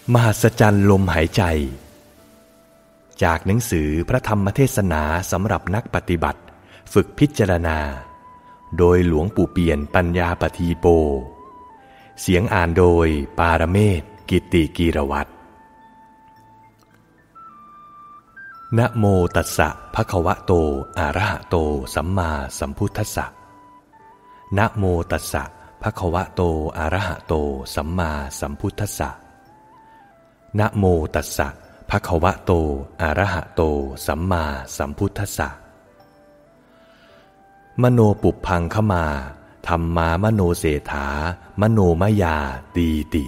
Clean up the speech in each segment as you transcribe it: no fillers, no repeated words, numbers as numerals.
มหัศจรรย์ลมหายใจจากหนังสือพระธรรมเทศนาสำหรับนักปฏิบัติฝึกพิจารณาโดยหลวงปู่เปี่ยนปัญญาปทีโปเสียงอ่านโดยปารเมศ กิตติกีรวัตรนะโมตัสสะภะคะวะโตอะระหะโตสัมมาสัมพุทธัสสะนะโมตัสสะภะคะวะโตอะระหะโตสัมมาสัมพุทธัสสะนะโมตัสสะภะคะวะโตอะระหะโตสัมมาสัมพุทธัสสะมโนปุพพังขมาธัมมามโนเศรษฐามโนมยาตีติ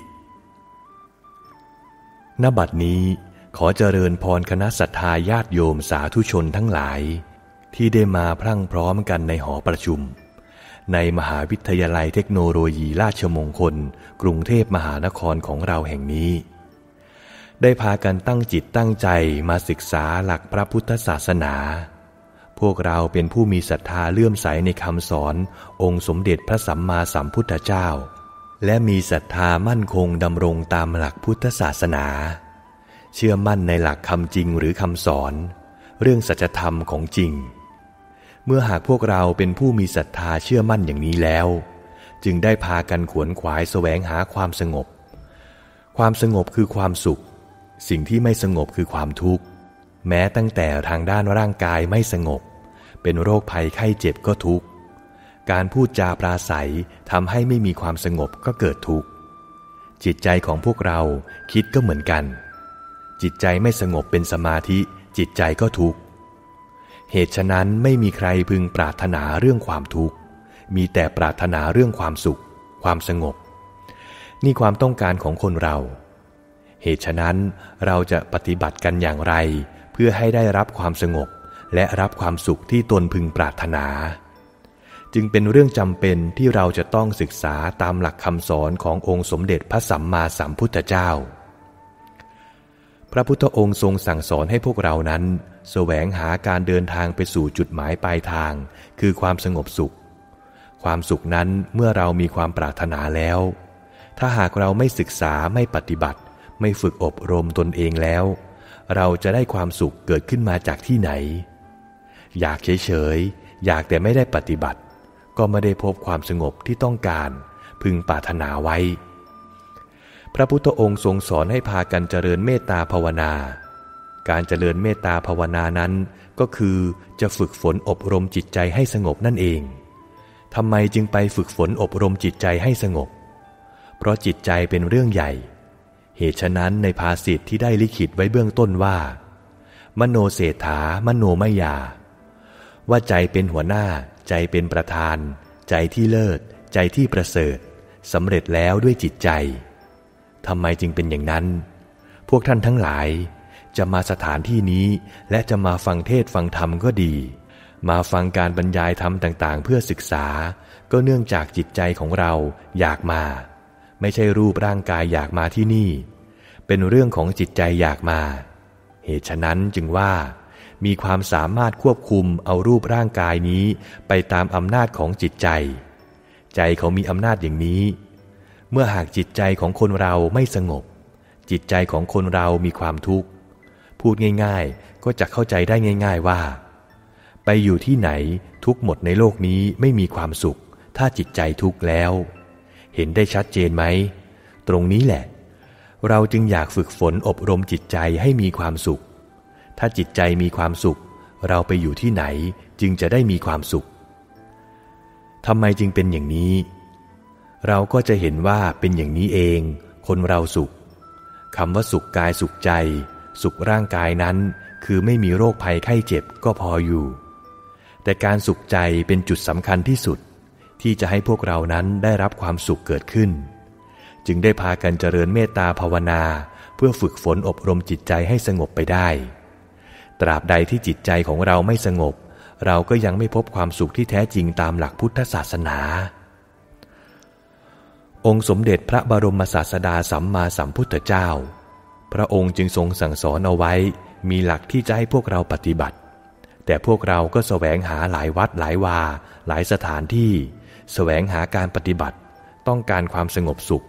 ณ บัดนี้ขอเจริญพรคณะศรัทธาญาติโยมสาธุชนทั้งหลายที่ได้มาพรั่งพร้อมกันในหอประชุมในมหาวิทยาลัยเทคโนโลยีราชมงคลกรุงเทพมหานครของเราแห่งนี้ได้พากันตั้งจิตตั้งใจมาศึกษาหลักพระพุทธศาสนาพวกเราเป็นผู้มีศรัทธาเลื่อมใสในคำสอนองค์สมเด็จพระสัมมาสัมพุทธเจ้าและมีศรัทธามั่นคงดำรงตามหลักพุทธศาสนาเชื่อมั่นในหลักคำจริงหรือคำสอนเรื่องสัจธรรมของจริงเมื่อหากพวกเราเป็นผู้มีศรัทธาเชื่อมั่นอย่างนี้แล้วจึงได้พากันขวนขวายแสวงหาความสงบความสงบคือความสุขสิ่งที่ไม่สงบคือความทุกข์แม้ตั้งแต่ทางด้านร่างกายไม่สงบเป็นโรคภัยไข้เจ็บก็ทุกข์การพูดจาปราศัยทำให้ไม่มีความสงบก็เกิดทุกข์จิตใจของพวกเราคิดก็เหมือนกันจิตใจไม่สงบเป็นสมาธิจิตใจก็ทุกข์เหตุฉะนั้นไม่มีใครพึงปรารถนาเรื่องความทุกข์มีแต่ปรารถนาเรื่องความสุขความสงบนี่ความต้องการของคนเราเหตุฉะนั้นเราจะปฏิบัติกันอย่างไรเพื่อให้ได้รับความสงบและรับความสุขที่ตนพึงปรารถนาจึงเป็นเรื่องจำเป็นที่เราจะต้องศึกษาตามหลักคำสอนขององค์สมเด็จพระสัมมาสัมพุทธเจ้าพระพุทธองค์ทรงสั่งสอนให้พวกเรานั้นแสวงหาการเดินทางไปสู่จุดหมายปลายทางคือความสงบสุขความสุขนั้นเมื่อเรามีความปรารถนาแล้วถ้าหากเราไม่ศึกษาไม่ปฏิบัติไม่ฝึกอบรมตนเองแล้วเราจะได้ความสุขเกิดขึ้นมาจากที่ไหนอยากเฉยๆอยากแต่ไม่ได้ปฏิบัติก็ไม่ได้พบความสงบที่ต้องการพึงปรารถนาไว้พระพุทธองค์ทรงสอนให้พากันเจริญเมตตาภาวนาการเจริญเมตตาภาวนานั้นก็คือจะฝึกฝนอบรมจิตใจให้สงบนั่นเองทำไมจึงไปฝึกฝนอบรมจิตใจให้สงบเพราะจิตใจเป็นเรื่องใหญ่เหตุฉะนั้นในภาษิตที่ได้ลิขิตไว้เบื้องต้นว่ามโนเศรษฐามโนมยาว่าใจเป็นหัวหน้าใจเป็นประธานใจที่เลิศใจที่ประเสริฐสำเร็จแล้วด้วยจิตใจทำไมจึงเป็นอย่างนั้นพวกท่านทั้งหลายจะมาสถานที่นี้และจะมาฟังเทศฟังธรรมก็ดีมาฟังการบรรยายธรรมต่างๆเพื่อศึกษาก็เนื่องจากจิตใจของเราอยากมาไม่ใช่รูปร่างกายอยากมาที่นี่เป็นเรื่องของจิตใจอยากมาเหตุฉะนั้นจึงว่ามีความสามารถควบคุมเอารูปร่างกายนี้ไปตามอำนาจของจิตใจใจเขามีอำนาจอย่างนี้เมื่อหากจิตใจของคนเราไม่สงบจิตใจของคนเรามีความทุกข์พูดง่ายๆก็จะเข้าใจได้ง่ายๆว่าไปอยู่ที่ไหนทุกข์หมดในโลกนี้ไม่มีความสุขถ้าจิตใจทุกข์แล้วเห็นได้ชัดเจนไหมตรงนี้แหละเราจึงอยากฝึกฝนอบรมจิตใจให้มีความสุขถ้าจิตใจมีความสุขเราไปอยู่ที่ไหนจึงจะได้มีความสุขทำไมจึงเป็นอย่างนี้เราก็จะเห็นว่าเป็นอย่างนี้เองคนเราสุขคำว่าสุขกายสุขใจสุขร่างกายนั้นคือไม่มีโรคภัยไข้เจ็บก็พออยู่แต่การสุขใจเป็นจุดสำคัญที่สุดที่จะให้พวกเรานั้นได้รับความสุขเกิดขึ้นจึงได้พากันเจริญเมตตาภาวนาเพื่อฝึกฝนอบรมจิตใจให้สงบไปได้ตราบใดที่จิตใจของเราไม่สงบเราก็ยังไม่พบความสุขที่แท้จริงตามหลักพุทธศาสนาองค์สมเด็จพระบรมศาสดาสัมมาสัมพุทธเจ้าพระองค์จึงทรงสั่งสอนเอาไว้มีหลักที่จะให้พวกเราปฏิบัติแต่พวกเราก็แสวงหาหลายวัดหลายวาหลายสถานที่แสวงหาการปฏิบัติต้องการความสงบสุข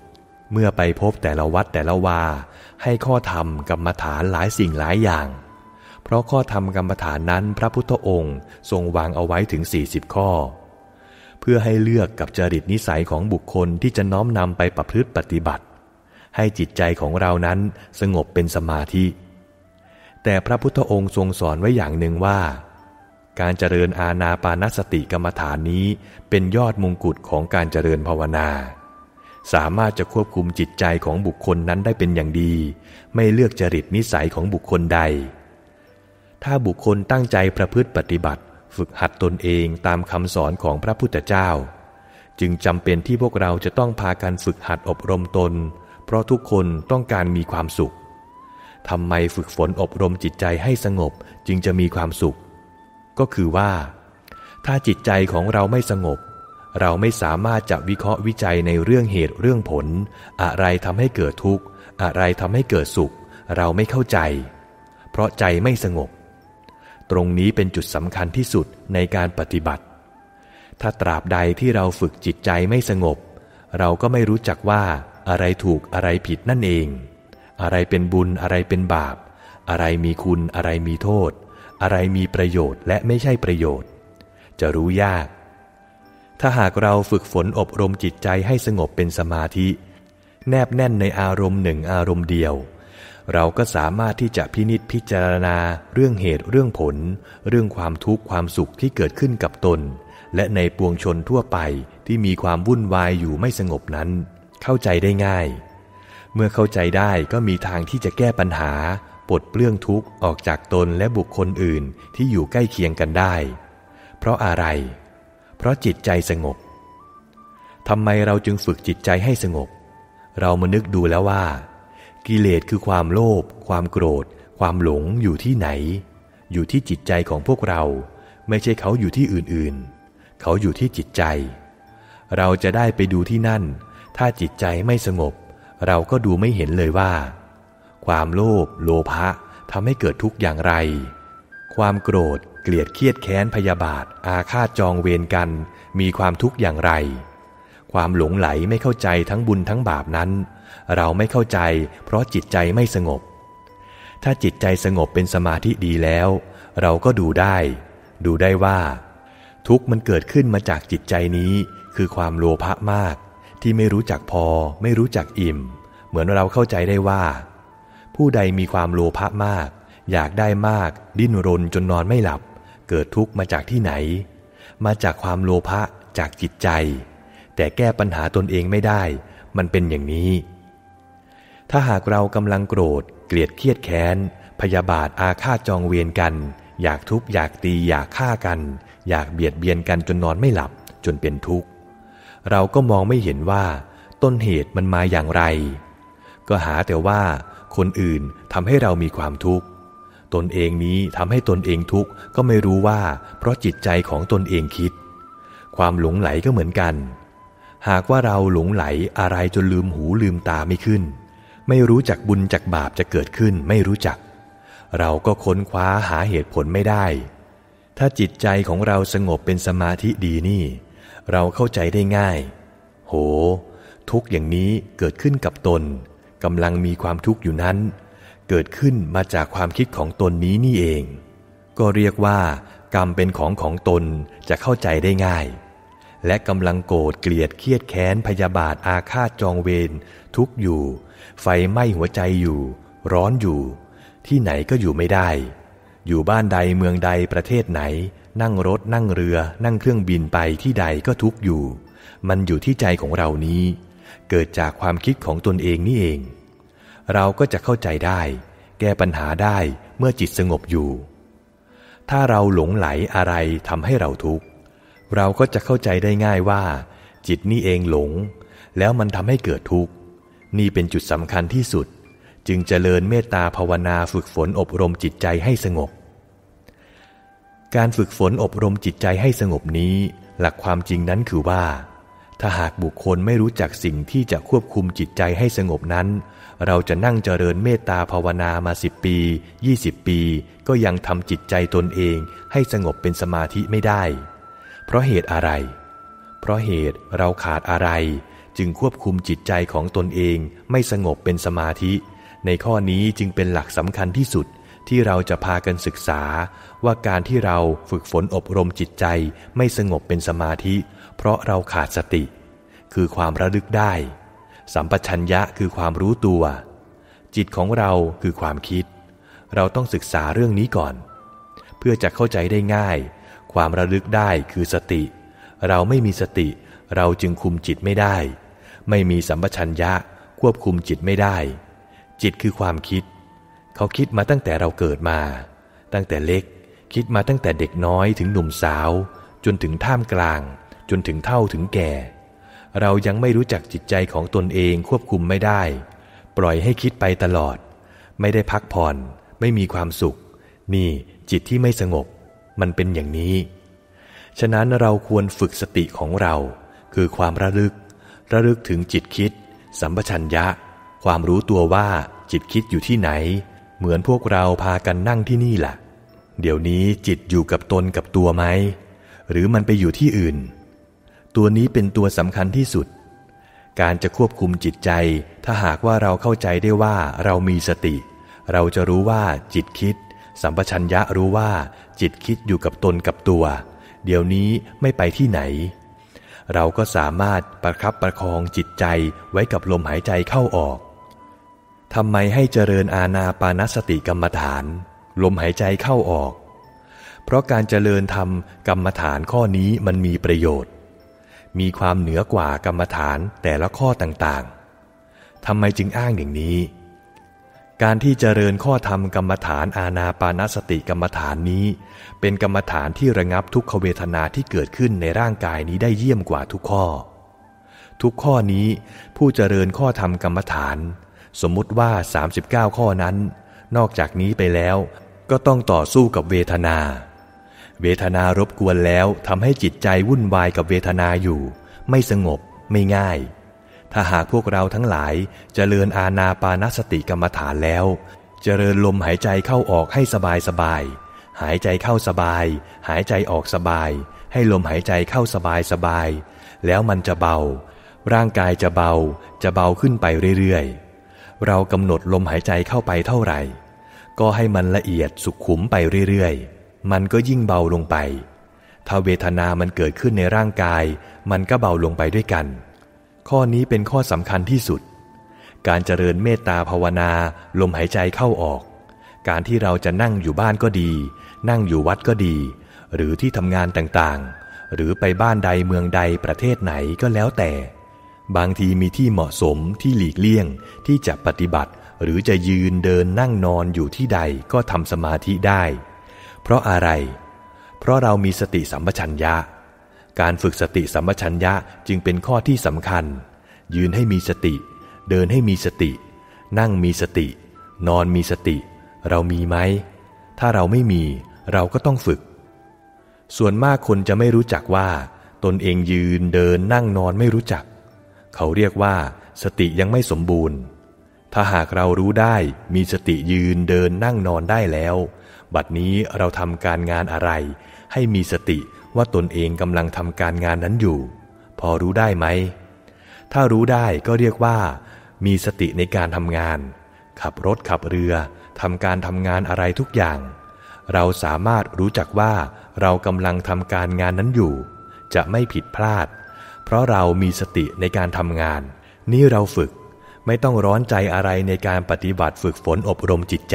เมื่อไปพบแต่ละวัดแต่ละวาให้ข้อธรรมกรรมฐานหลายสิ่งหลายอย่างเพราะข้อธรรมกรรมฐานนั้นพระพุทธองค์ทรงวางเอาไว้ถึง40ข้อเพื่อให้เลือกกับจริตนิสัยของบุคคลที่จะน้อมนำไปประพฤติปฏิบัติให้จิตใจของเรานั้นสงบเป็นสมาธิแต่พระพุทธองค์ทรงสอนไว้อย่างหนึ่งว่าการเจริญอานาปานสติกรรมฐานนี้เป็นยอดมงกุฎของการเจริญภาวนาสามารถจะควบคุมจิตใจของบุคคลนั้นได้เป็นอย่างดีไม่เลือกจริตนิสัยของบุคคลใดถ้าบุคคลตั้งใจประพฤติปฏิบัติฝึกหัดตนเองตามคำสอนของพระพุทธเจ้าจึงจำเป็นที่พวกเราจะต้องพากันฝึกหัดอบรมตนเพราะทุกคนต้องการมีความสุขทำไมฝึกฝนอบรมจิตใจให้สงบจึงจะมีความสุขก็คือว่าถ้าจิตใจของเราไม่สงบเราไม่สามารถจะวิเคราะห์วิจัยในเรื่องเหตุเรื่องผลอะไรทำให้เกิดทุกข์อะไรทำให้เกิดสุขเราไม่เข้าใจเพราะใจไม่สงบตรงนี้เป็นจุดสำคัญที่สุดในการปฏิบัติถ้าตราบใดที่เราฝึกจิตใจไม่สงบเราก็ไม่รู้จักว่าอะไรถูกอะไรผิดนั่นเองอะไรเป็นบุญอะไรเป็นบาปอะไรมีคุณอะไรมีโทษอะไรมีประโยชน์และไม่ใช่ประโยชน์จะรู้ยากถ้าหากเราฝึกฝนอบรมจิตใจให้สงบเป็นสมาธิแนบแน่นในอารมณ์หนึ่งอารมณ์เดียวเราก็สามารถที่จะพินิจพิจารณาเรื่องเหตุเรื่องผลเรื่องความทุกข์ความสุขที่เกิดขึ้นกับตนและในปวงชนทั่วไปที่มีความวุ่นวายอยู่ไม่สงบนั้นเข้าใจได้ง่ายเมื่อเข้าใจได้ก็มีทางที่จะแก้ปัญหาปลดเปลื้องทุกข์ออกจากตนและบุคคลอื่นที่อยู่ใกล้เคียงกันได้เพราะอะไรเพราะจิตใจสงบทำไมเราจึงฝึกจิตใจให้สงบเรามานึกดูแล้วว่ากิเลสคือความโลภความโกรธความหลงอยู่ที่ไหนอยู่ที่จิตใจของพวกเราไม่ใช่เขาอยู่ที่อื่นๆเขาอยู่ที่จิตใจเราจะได้ไปดูที่นั่นถ้าจิตใจไม่สงบเราก็ดูไม่เห็นเลยว่าความโลภโลภะทำให้เกิดทุกข์อย่างไรความโกรธเกลียดเครียดแค้นพยาบาทอาฆาตจองเวรกันมีความทุกข์อย่างไรความหลงไหลไม่เข้าใจทั้งบุญทั้งบาปนั้นเราไม่เข้าใจเพราะจิตใจไม่สงบถ้าจิตใจสงบเป็นสมาธิดีแล้วเราก็ดูได้ว่าทุกข์มันเกิดขึ้นมาจากจิตใจนี้คือความโลภะมากที่ไม่รู้จักพอไม่รู้จักอิ่มเหมือนเราเข้าใจได้ว่าผู้ใดมีความโลภะมากอยากได้มากดิ้นรนจนนอนไม่หลับเกิดทุกข์มาจากที่ไหนมาจากความโลภะจากจิตใจแต่แก้ปัญหาตนเองไม่ได้มันเป็นอย่างนี้ถ้าหากเรากำลังโกรธเกลียดเครียดแค้นพยาบาทอาฆาตจองเวรกันอยากทุบอยากตีอยากฆ่ากันอยากเบียดเบียนกันจนนอนไม่หลับจนเป็นทุกข์เราก็มองไม่เห็นว่าต้นเหตุมันมาอย่างไรก็หาแต่ว่าคนอื่นทำให้เรามีความทุกข์ตนเองนี้ทำให้ตนเองทุกข์ก็ไม่รู้ว่าเพราะจิตใจของตนเองคิดความหลงไหลก็เหมือนกันหากว่าเราหลงไหลอะไรจนลืมหูลืมตาไม่ขึ้นไม่รู้จักบุญจักบาปจะเกิดขึ้นไม่รู้จักเราก็ค้นคว้าหาเหตุผลไม่ได้ถ้าจิตใจของเราสงบเป็นสมาธิดีนี่เราเข้าใจได้ง่ายโหทุกข์อย่างนี้เกิดขึ้นกับตนกำลังมีความทุกข์อยู่นั้นเกิดขึ้นมาจากความคิดของตนนี้นี่เองก็เรียกว่ากรรมเป็นของตนจะเข้าใจได้ง่ายและกำลังโกรธเกลียดเครียดแค้นพยาบาทอาฆาตจองเวรทุกข์อยู่ไฟไหม้หัวใจอยู่ร้อนอยู่ที่ไหนก็อยู่ไม่ได้อยู่บ้านใดเมืองใดประเทศไหนนั่งรถนั่งเรือนั่งเครื่องบินไปที่ใดก็ทุกข์อยู่มันอยู่ที่ใจของเรานี้เกิดจากความคิดของตนเองนี่เองเราก็จะเข้าใจได้แก้ปัญหาได้เมื่อจิตสงบอยู่ถ้าเราหลงไหลอะไรทำให้เราทุกข์เราก็จะเข้าใจได้ง่ายว่าจิตนี่เองหลงแล้วมันทำให้เกิดทุกข์นี่เป็นจุดสำคัญที่สุดจึงเจริญเมตตาภาวนาฝึกฝนอบรมจิตใจให้สงบการฝึกฝนอบรมจิตใจให้สงบนี้หลักความจริงนั้นคือว่าถ้าหากบุคคลไม่รู้จักสิ่งที่จะควบคุมจิตใจให้สงบนั้นเราจะนั่งเจริญเมตตาภาวนามา10 ปี20 ปีก็ยังทำจิตใจตนเองให้สงบเป็นสมาธิไม่ได้เพราะเหตุอะไรเพราะเหตุเราขาดอะไรจึงควบคุมจิตใจของตนเองไม่สงบเป็นสมาธิในข้อนี้จึงเป็นหลักสำคัญที่สุดที่เราจะพากันศึกษาว่าการที่เราฝึกฝนอบรมจิตใจไม่สงบเป็นสมาธิเพราะเราขาดสติคือความระลึกได้สัมปชัญญะคือความรู้ตัวจิตของเราคือความคิดเราต้องศึกษาเรื่องนี้ก่อนเพื่อจะเข้าใจได้ง่ายความระลึกได้คือสติเราไม่มีสติเราจึงคุมจิตไม่ได้ไม่มีสัมปชัญญะควบคุมจิตไม่ได้จิตคือความคิดเขาคิดมาตั้งแต่เราเกิดมาตั้งแต่เล็กคิดมาตั้งแต่เด็กน้อยถึงหนุ่มสาวจนถึงท่ามกลางจนถึงเฒ่าถึงแก่เรายังไม่รู้จักจิตใจของตนเองควบคุมไม่ได้ปล่อยให้คิดไปตลอดไม่ได้พักผ่อนไม่มีความสุขนี่จิตที่ไม่สงบมันเป็นอย่างนี้ฉะนั้นเราควรฝึกสติของเราคือความระลึกถึงจิตคิดสัมปชัญญะความรู้ตัวว่าจิตคิดอยู่ที่ไหนเหมือนพวกเราพากันนั่งที่นี่ล่ะเดี๋ยวนี้จิตอยู่กับตนกับตัวไหมหรือมันไปอยู่ที่อื่นตัวนี้เป็นตัวสำคัญที่สุดการจะควบคุมจิตใจถ้าหากว่าเราเข้าใจได้ว่าเรามีสติเราจะรู้ว่าจิตคิดสัมปชัญญะรู้ว่าจิตคิดอยู่กับตนกับตัวเดี๋ยวนี้ไม่ไปที่ไหนเราก็สามารถประคับประคองจิตใจไว้กับลมหายใจเข้าออกทำไมให้เจริญอานาปานสติกรรมฐานลมหายใจเข้าออกเพราะการเจริญธรรมกรรมฐานข้อนี้มันมีประโยชน์มีความเหนือกว่ากรรมฐานแต่ละข้อต่างๆทำไมจึงอ้างอย่างนี้การที่เจริญข้อธรรมกรรมฐานอานาปานสติกรรมฐานนี้เป็นกรรมฐานที่ระงับทุกขเวทนาที่เกิดขึ้นในร่างกายนี้ได้เยี่ยมกว่าทุกข้อทุกข้อนี้ผู้เจริญข้อธรรมกรรมฐานสมมุติว่า39ข้อนั้นนอกจากนี้ไปแล้วก็ต้องต่อสู้กับเวทนารบกวนแล้วทำให้จิตใจวุ่นวายกับเวทนาอยู่ไม่สงบไม่ง่ายถ้าหากพวกเราทั้งหลายเจริญอานาปานสติกรรมฐานแล้วเจริญลมหายใจเข้าออกให้สบายหายใจเข้าสบายหายใจออกสบายให้ลมหายใจเข้าสบายแล้วมันจะเบาร่างกายจะเบาขึ้นไปเรื่อยๆเรากำหนดลมหายใจเข้าไปเท่าไหร่ก็ให้มันละเอียดสุขุมไปเรื่อยๆมันก็ยิ่งเบาลงไปถ้าเวทนามันเกิดขึ้นในร่างกายมันก็เบาลงไปด้วยกันข้อนี้เป็นข้อสำคัญที่สุดการเจริญเมตตาภาวนาลมหายใจเข้าออกการที่เราจะนั่งอยู่บ้านก็ดีนั่งอยู่วัดก็ดีหรือที่ทำงานต่างๆหรือไปบ้านใดเมืองใดประเทศไหนก็แล้วแต่บางทีมีที่เหมาะสมที่หลีกเลี่ยงที่จะปฏิบัติหรือจะยืนเดินนั่งนอนอยู่ที่ใดก็ทำสมาธิได้เพราะอะไรเพราะเรามีสติสัมปชัญญะการฝึกสติสัมปชัญญะจึงเป็นข้อที่สำคัญยืนให้มีสติเดินให้มีสตินั่งมีสตินอนมีสติเรามีไหมถ้าเราไม่มีเราก็ต้องฝึกส่วนมากคนจะไม่รู้จักว่าตนเองยืนเดินนั่งนอนไม่รู้จักเขาเรียกว่าสติยังไม่สมบูรณ์ถ้าหากเรารู้ได้มีสติยืนเดินนั่งนอนได้แล้วบัดนี้เราทำการงานอะไรให้มีสติว่าตนเองกำลังทำการงานนั้นอยู่พอรู้ได้ไหมถ้ารู้ได้ก็เรียกว่ามีสติในการทำงานขับรถขับเรือทำการทำงานอะไรทุกอย่างเราสามารถรู้จักว่าเรากำลังทำการงานนั้นอยู่จะไม่ผิดพลาดเพราะเรามีสติในการทำงานนี่เราฝึกไม่ต้องร้อนใจอะไรในการปฏิบัติฝึกฝนอบรมจิตใจ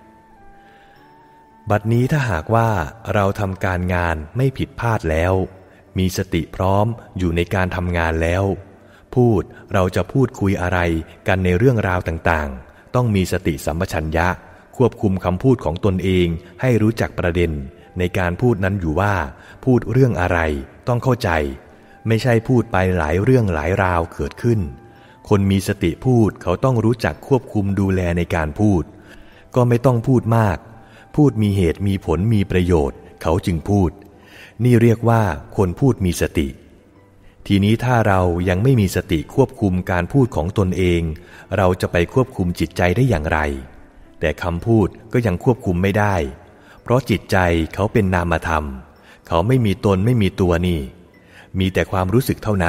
บัดนี้ถ้าหากว่าเราทำการงานไม่ผิดพลาดแล้วมีสติพร้อมอยู่ในการทำงานแล้วเราจะพูดคุยอะไรกันในเรื่องราวต่างๆต้องมีสติสัมปชัญญะควบคุมคำพูดของตนเองให้รู้จักประเด็นในการพูดนั้นอยู่ว่าพูดเรื่องอะไรต้องเข้าใจไม่ใช่พูดไปหลายเรื่องหลายราวเกิดขึ้นคนมีสติพูดเขาต้องรู้จักควบคุมดูแลในการพูดก็ไม่ต้องพูดมากพูดมีเหตุมีผลมีประโยชน์เขาจึงพูดนี่เรียกว่าคนพูดมีสติทีนี้ถ้าเรายังไม่มีสติควบคุมการพูดของตนเองเราจะไปควบคุมจิตใจได้อย่างไรแต่คำพูดก็ยังควบคุมไม่ได้เพราะจิตใจเขาเป็นนามธรรมเขาไม่มีตนไม่มีตัวนี่มีแต่ความรู้สึกเท่านั้น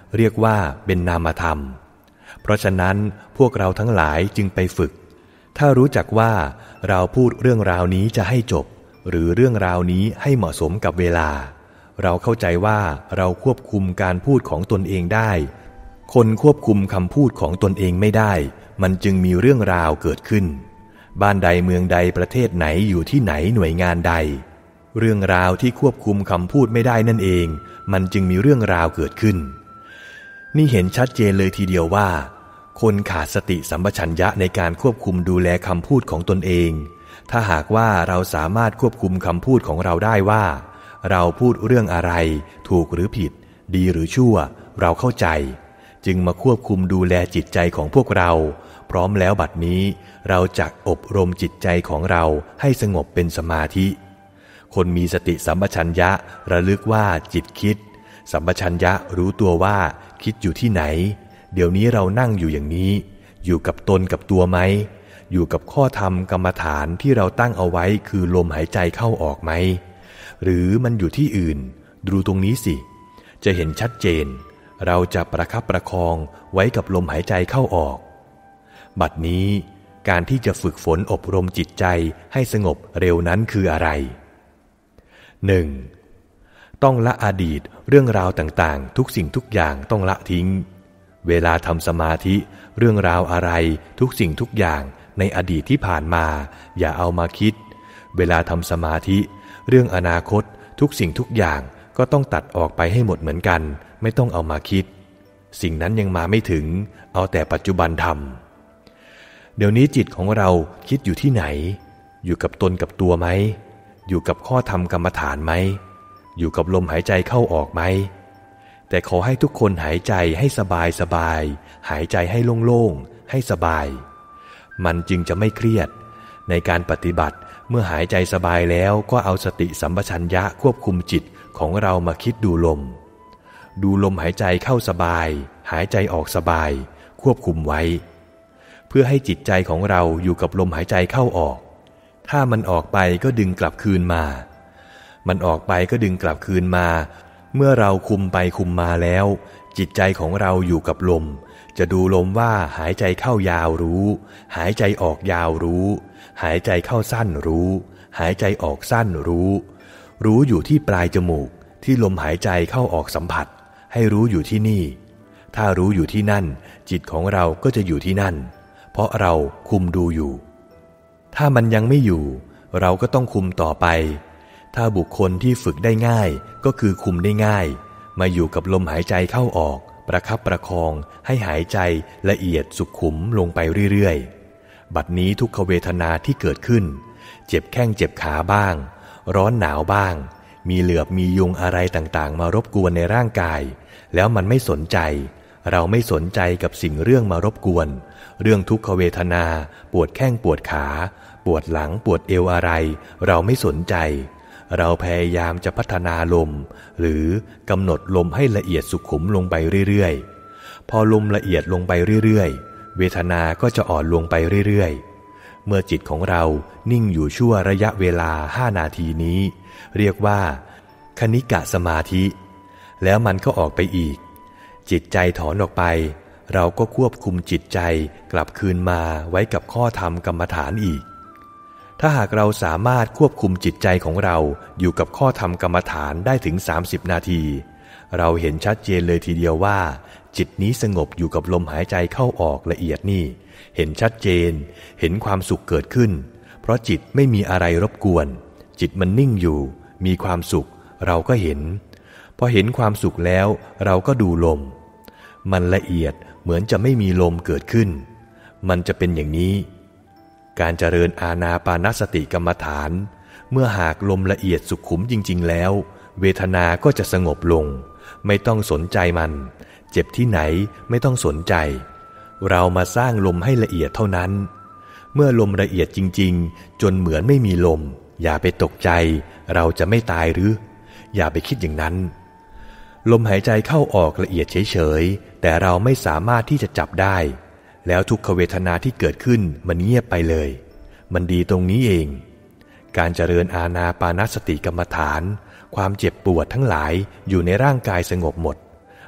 เรียกว่าเป็นนามธรรมเพราะฉะนั้นพวกเราทั้งหลายจึงไปฝึกถ้ารู้จักว่าเราพูดเรื่องราวนี้จะให้จบหรือเรื่องราวนี้ให้เหมาะสมกับเวลาเราเข้าใจว่าเราควบคุมการพูดของตนเองได้คนควบคุมคำพูดของตนเองไม่ได้มันจึงมีเรื่องราวเกิดขึ้นบ้านใดเมืองใดประเทศไหนอยู่ที่ไหนหน่วยงานใดเรื่องราวที่ควบคุมคำพูดไม่ได้นั่นเองมันจึงมีเรื่องราวเกิดขึ้นนี่เห็นชัดเจนเลยทีเดียวว่าคนขาดสติสัมปชัญญะในการควบคุมดูแลคำพูดของตนเองถ้าหากว่าเราสามารถควบคุมคำพูดของเราได้ว่าเราพูดเรื่องอะไรถูกหรือผิดดีหรือชั่วเราเข้าใจจึงมาควบคุมดูแลจิตใจของพวกเราพร้อมแล้วบัดนี้เราจะอบรมจิตใจของเราให้สงบเป็นสมาธิคนมีสติสัมปชัญญะระลึกว่าจิตคิดสัมปชัญญะรู้ตัวว่าคิดอยู่ที่ไหนเดี๋ยวนี้เรานั่งอยู่อย่างนี้อยู่กับตนกับตัวไหมอยู่กับข้อธรรมกรรมฐานที่เราตั้งเอาไว้คือลมหายใจเข้าออกไหมหรือมันอยู่ที่อื่นดูตรงนี้สิจะเห็นชัดเจนเราจะประคับประคองไว้กับลมหายใจเข้าออกบัดนี้การที่จะฝึกฝนอบรมจิตใจให้สงบเร็วนั้นคืออะไร 1. ต้องละอดีตเรื่องราวต่างๆทุกสิ่งทุกอย่างต้องละทิ้งเวลาทำสมาธิเรื่องราวอะไรทุกสิ่งทุกอย่างในอดีตที่ผ่านมาอย่าเอามาคิดเวลาทำสมาธิเรื่องอนาคตทุกสิ่งทุกอย่างก็ต้องตัดออกไปให้หมดเหมือนกันไม่ต้องเอามาคิดสิ่งนั้นยังมาไม่ถึงเอาแต่ปัจจุบันทำเดี๋ยวนี้จิตของเราคิดอยู่ที่ไหนอยู่กับตนกับตัวไหมอยู่กับข้อธรรมกรรมฐานไหมอยู่กับลมหายใจเข้าออกไหมแต่ขอให้ทุกคนหายใจให้สบายสบายหายใจให้โล่งๆให้สบายมันจึงจะไม่เครียดในการปฏิบัติเมื่อหายใจสบายแล้วก็เอาสติสัมปชัญญะควบคุมจิตของเรามาคิดดูลมหายใจเข้าสบายหายใจออกสบายควบคุมไว้เพื่อให้จิตใจของเราอยู่กับลมหายใจเข้าออกถ้ามันออกไปก็ดึงกลับคืนมามันออกไปก็ดึงกลับคืนมาเมื่อเราคุมไปคุมมาแล้วจิตใจของเราอยู่กับลมจะดูลมว่าหายใจเข้ายาวรู้หายใจออกยาวรู้หายใจเข้าสั้นรู้หายใจออกสั้นรู้อยู่ที่ปลายจมูกที่ลมหายใจเข้าออกสัมผัสให้รู้อยู่ที่นี่ถ้ารู้อยู่ที่นั่นจิตของเราก็จะอยู่ที่นั่นเพราะเราคุมดูอยู่ถ้ามันยังไม่อยู่เราก็ต้องคุมต่อไปถ้าบุคคลที่ฝึกได้ง่ายก็คือคุมได้ง่ายมาอยู่กับลมหายใจเข้าออกประคับประคองให้หายใจละเอียดสุขุมลงไปเรื่อยๆบัดนี้ทุกขเวทนาที่เกิดขึ้นเจ็บแข้งเจ็บขาบ้างร้อนหนาวบ้างมีเหลือบมียุงอะไรต่างๆมารบกวนในร่างกายแล้วมันไม่สนใจเราไม่สนใจกับสิ่งเรื่องมารบกวนเรื่องทุกขเวทนาปวดแข้งปวดขาปวดหลังปวดเอวอะไรเราไม่สนใจเราพยายามจะพัฒนาลมหรือกำหนดลมให้ละเอียดสุขุมลงไปเรื่อยๆพอลมละเอียดลงไปเรื่อยๆเวทนาก็จะอ่อนลงไปเรื่อยๆเมื่อจิตของเรานิ่งอยู่ชั่วระยะเวลา5 นาทีนี้เรียกว่าคณิกะสมาธิแล้วมันก็ออกไปอีกจิตใจถอนออกไปเราก็ควบคุมจิตใจกลับคืนมาไว้กับข้อธรรมกรรมฐานอีกถ้าหากเราสามารถควบคุมจิตใจของเราอยู่กับข้อธรรมกรรมฐานได้ถึง30 นาทีเราเห็นชัดเจนเลยทีเดียวว่าจิตนี้สงบอยู่กับลมหายใจเข้าออกละเอียดนี่เห็นชัดเจนเห็นความสุขเกิดขึ้นเพราะจิตไม่มีอะไรรบกวนจิตมันนิ่งอยู่มีความสุขเราก็เห็นพอเห็นความสุขแล้วเราก็ดูลมมันละเอียดเหมือนจะไม่มีลมเกิดขึ้นมันจะเป็นอย่างนี้การเจริญอานาปานสติกรรมฐานเมื่อหากลมละเอียดสุขุมจริงๆแล้วเวทนาก็จะสงบลงไม่ต้องสนใจมันเจ็บที่ไหนไม่ต้องสนใจเรามาสร้างลมให้ละเอียดเท่านั้นเมื่อลมละเอียดจริงๆจนเหมือนไม่มีลมอย่าไปตกใจเราจะไม่ตายหรืออย่าไปคิดอย่างนั้นลมหายใจเข้าออกละเอียดเฉยๆแต่เราไม่สามารถที่จะจับได้แล้วทุกขเวทนาที่เกิดขึ้นมันเงียบไปเลยมันดีตรงนี้เองการเจริญอานาปานสติกรรมฐานความเจ็บปวดทั้งหลายอยู่ในร่างกายสงบหมด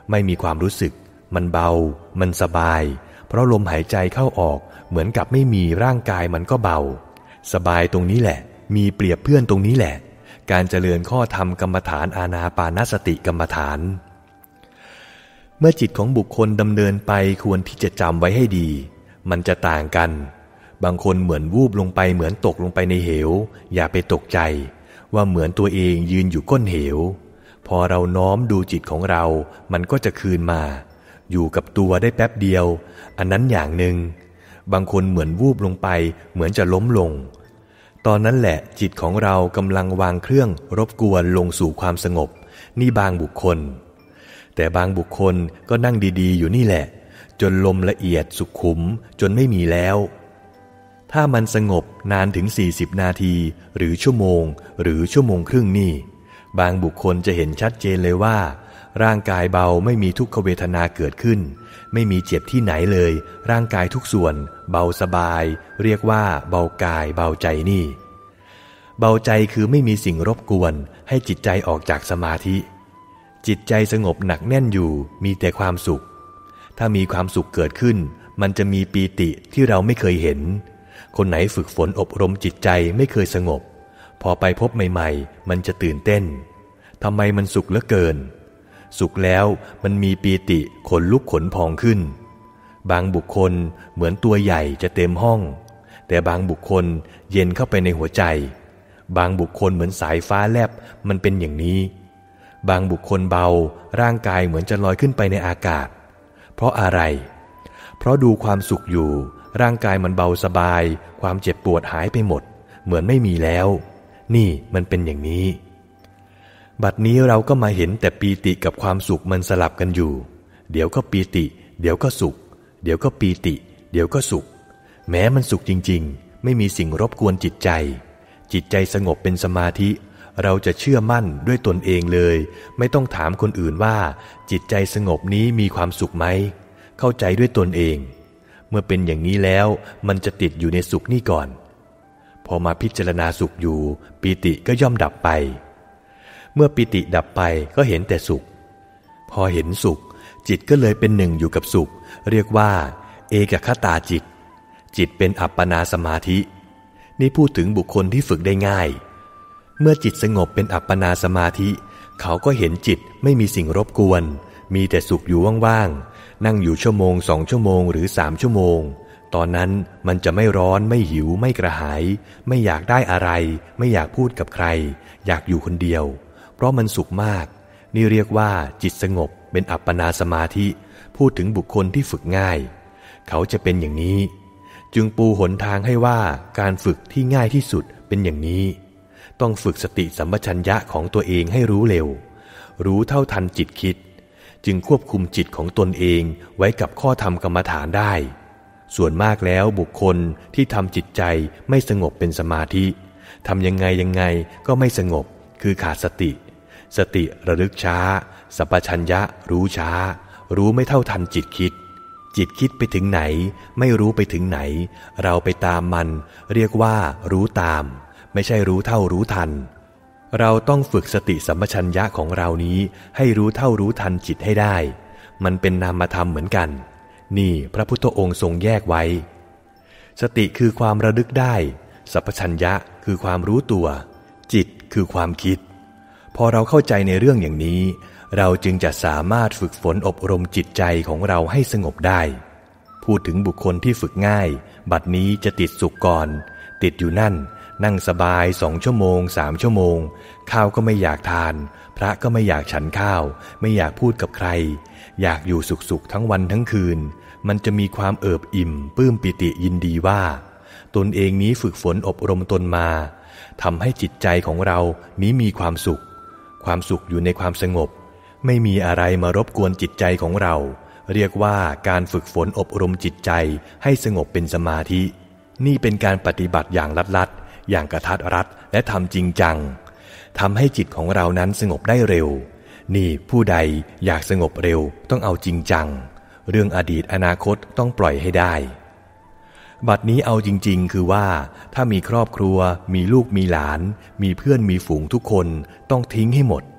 ไม่มีความรู้สึกมันเบามันสบายเพราะลมหายใจเข้าออกเหมือนกับไม่มีร่างกายมันก็เบาสบายตรงนี้แหละมีเปรียบเพื่อนตรงนี้แหละการเจริญข้อธรรมกรรมฐานอานาปานสติกรรมฐานเมื่อจิตของบุคคลดำเนินไปควรที่จะจำไว้ให้ดีมันจะต่างกันบางคนเหมือนวูบลงไปเหมือนตกลงไปในเหวอย่าไปตกใจว่าเหมือนตัวเองยืนอยู่ก้นเหวพอเราน้อมดูจิตของเรามันก็จะคืนมาอยู่กับตัวได้แป๊บเดียวอันนั้นอย่างหนึ่งบางคนเหมือนวูบลงไปเหมือนจะล้มลงตอนนั้นแหละจิตของเรากำลังวางเครื่องรบกวนลงสู่ความสงบนี่บางบุคคลแต่บางบุคคลก็นั่งดีๆอยู่นี่แหละจนลมละเอียดสุขุมจนไม่มีแล้วถ้ามันสงบนานถึง40นาทีหรือชั่วโมงหรือชั่วโมงครึ่งนี่บางบุคคลจะเห็นชัดเจนเลยว่าร่างกายเบาไม่มีทุกขเวทนาเกิดขึ้นไม่มีเจ็บที่ไหนเลยร่างกายทุกส่วนเบาสบายเรียกว่าเบากายเบาใจนี่เบาใจคือไม่มีสิ่งรบกวนให้จิตใจออกจากสมาธิจิตใจสงบหนักแน่นอยู่มีแต่ความสุขถ้ามีความสุขเกิดขึ้นมันจะมีปีติที่เราไม่เคยเห็นคนไหนฝึกฝนอบรมจิตใจไม่เคยสงบพอไปพบใหม่ๆมันจะตื่นเต้นทำไมมันสุขเหลือเกินสุขแล้วมันมีปีติขนลุกขนพองขึ้นบางบุคคลเหมือนตัวใหญ่จะเต็มห้องแต่บางบุคคลเย็นเข้าไปในหัวใจบางบุคคลเหมือนสายฟ้าแลบมันเป็นอย่างนี้บางบุคคลเบาร่างกายเหมือนจะลอยขึ้นไปในอากาศเพราะอะไรเพราะดูความสุขอยู่ร่างกายมันเบาสบายความเจ็บปวดหายไปหมดเหมือนไม่มีแล้วนี่มันเป็นอย่างนี้บัดนี้เราก็มาเห็นแต่ปีติกับความสุขมันสลับกันอยู่เดี๋ยวก็ปีติเดี๋ยวก็สุขเดี๋ยวก็ปีติเดี๋ยวก็สุขแม้มันสุขจริงๆไม่มีสิ่งรบกวนจิตใจจิตใจสงบเป็นสมาธิเราจะเชื่อมั่นด้วยตนเองเลยไม่ต้องถามคนอื่นว่าจิตใจสงบนี้มีความสุขไหมเข้าใจด้วยตนเองเมื่อเป็นอย่างนี้แล้วมันจะติดอยู่ในสุขนี่ก่อนพอมาพิจารณาสุขอยู่ปีติก็ย่อมดับไปเมื่อปีติดับไปก็เห็นแต่สุขพอเห็นสุขจิตก็เลยเป็นหนึ่งอยู่กับสุขเรียกว่าเอกคตาจิตจิตเป็นอัปปนาสมาธินี่พูดถึงบุคคลที่ฝึกได้ง่ายเมื่อจิตสงบเป็นอัปปนาสมาธิเขาก็เห็นจิตไม่มีสิ่งรบกวนมีแต่สุขอยู่ว่างๆนั่งอยู่ชั่วโมง2ชั่วโมงหรือ3ชั่วโมงตอนนั้นมันจะไม่ร้อนไม่หิวไม่กระหายไม่อยากได้อะไรไม่อยากพูดกับใครอยากอยู่คนเดียวเพราะมันสุขมากนี่เรียกว่าจิตสงบเป็นอัปปนาสมาธิพูดถึงบุคคลที่ฝึกง่ายเขาจะเป็นอย่างนี้จึงปูหนทางให้ว่าการฝึกที่ง่ายที่สุดเป็นอย่างนี้ต้องฝึกสติสัมปชัญญะของตัวเองให้รู้เร็วรู้เท่าทันจิตคิดจึงควบคุมจิตของตนเองไว้กับข้อธรรมกรรมฐานได้ส่วนมากแล้วบุคคลที่ทำจิตใจไม่สงบเป็นสมาธิทำยังไงก็ไม่สงบคือขาดสติระลึกช้าสัมปชัญญะรู้ช้ารู้ไม่เท่าทันจิตคิดจิตคิดไปถึงไหนไม่รู้ไปถึงไหนเราไปตามมันเรียกว่ารู้ตามไม่ใช่รู้เท่ารู้ทันเราต้องฝึกสติสัมปชัญญะของเรานี้ให้รู้เท่ารู้ทันจิตให้ได้มันเป็นนามธรรมเหมือนกันนี่พระพุทธองค์ทรงแยกไว้สติคือความระลึกได้สัมปชัญญะคือความรู้ตัวจิตคือความคิดพอเราเข้าใจในเรื่องอย่างนี้เราจึงจะสามารถฝึกฝนอบรมจิตใจของเราให้สงบได้พูดถึงบุคคลที่ฝึกง่ายบัดนี้จะติดสุขก่อนติดอยู่นั่งสบาย2ชั่วโมง3ชั่วโมงข้าวก็ไม่อยากทานพระก็ไม่อยากฉันข้าวไม่อยากพูดกับใครอยากอยู่สุขๆทั้งวันทั้งคืนมันจะมีความเอิบอิ่มปลื้มปิติยินดีว่าตนเองนี้ฝึกฝนอบรมตนมาทำให้จิตใจของเรานี้มีความสุขอยู่ในความสงบไม่มีอะไรมารบกวนจิตใจของเราเรียกว่าการฝึกฝนอบรมจิตใจให้สงบเป็นสมาธินี่เป็นการปฏิบัติอย่างลัดๆอย่างกระทัดรัดและทำจริงจังทำให้จิตของเรานั้นสงบได้เร็วนี่ผู้ใดอยากสงบเร็วต้องเอาจริงจังเรื่องอดีตอนาคตต้องปล่อยให้ได้บัดนี้เอาจริงๆคือว่าถ้ามีครอบครัวมีลูกมีหลานมีเพื่อนมีฝูงทุกคนต้องทิ้งให้หมด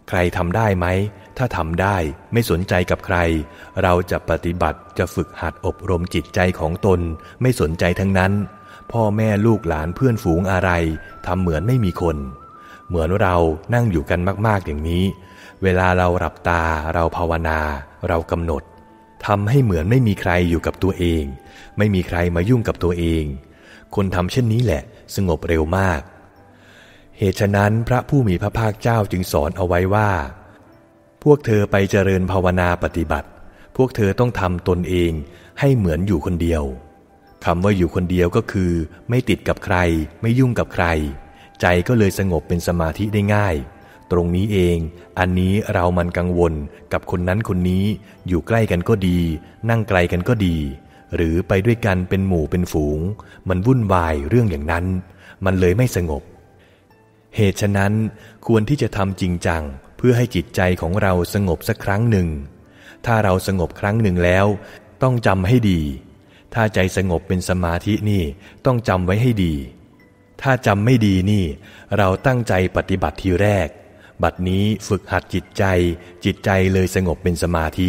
ใครทำได้ไหมถ้าทำได้ไม่สนใจกับใครเราจะปฏิบัติจะฝึกหัดอบรมจิตใจของตนไม่สนใจทั้งนั้นพ่อแม่ลูกหลานเพื่อนฝูงอะไรทำเหมือนไม่มีคนเหมือนเรานั่งอยู่กันมากๆอย่างนี้เวลาเราหลับตาเราภาวนาเรากำหนดทำให้เหมือนไม่มีใครอยู่กับตัวเองไม่มีใครมายุ่งกับตัวเองคนทำเช่นนี้แหละสงบเร็วมากเหตุฉะนั้นพระผู้มีพระภาคเจ้าจึงสอนเอาไว้ว่าพวกเธอไปเจริญภาวนาปฏิบัติพวกเธอต้องทำตนเองให้เหมือนอยู่คนเดียวคำว่าอยู่คนเดียวก็คือไม่ติดกับใครไม่ยุ่งกับใครใจก็เลยสงบเป็นสมาธิได้ง่ายตรงนี้เองอันนี้เรามันกังวลกับคนนั้นคนนี้อยู่ใกล้กันก็ดีนั่งไกลกันก็ดีหรือไปด้วยกันเป็นหมู่เป็นฝูงมันวุ่นวายเรื่องอย่างนั้นมันเลยไม่สงบเหตุฉะนั้นควรที่จะทำจริงจังเพื่อให้จิตใจของเราสงบสักครั้งหนึ่งถ้าเราสงบครั้งหนึ่งแล้วต้องจำให้ดีถ้าใจสงบเป็นสมาธินี่ต้องจำไว้ให้ดีถ้าจำไม่ดีนี่เราตั้งใจปฏิบัติทีแรกบัดนี้ฝึกหัดจิตใจเลยสงบเป็นสมาธิ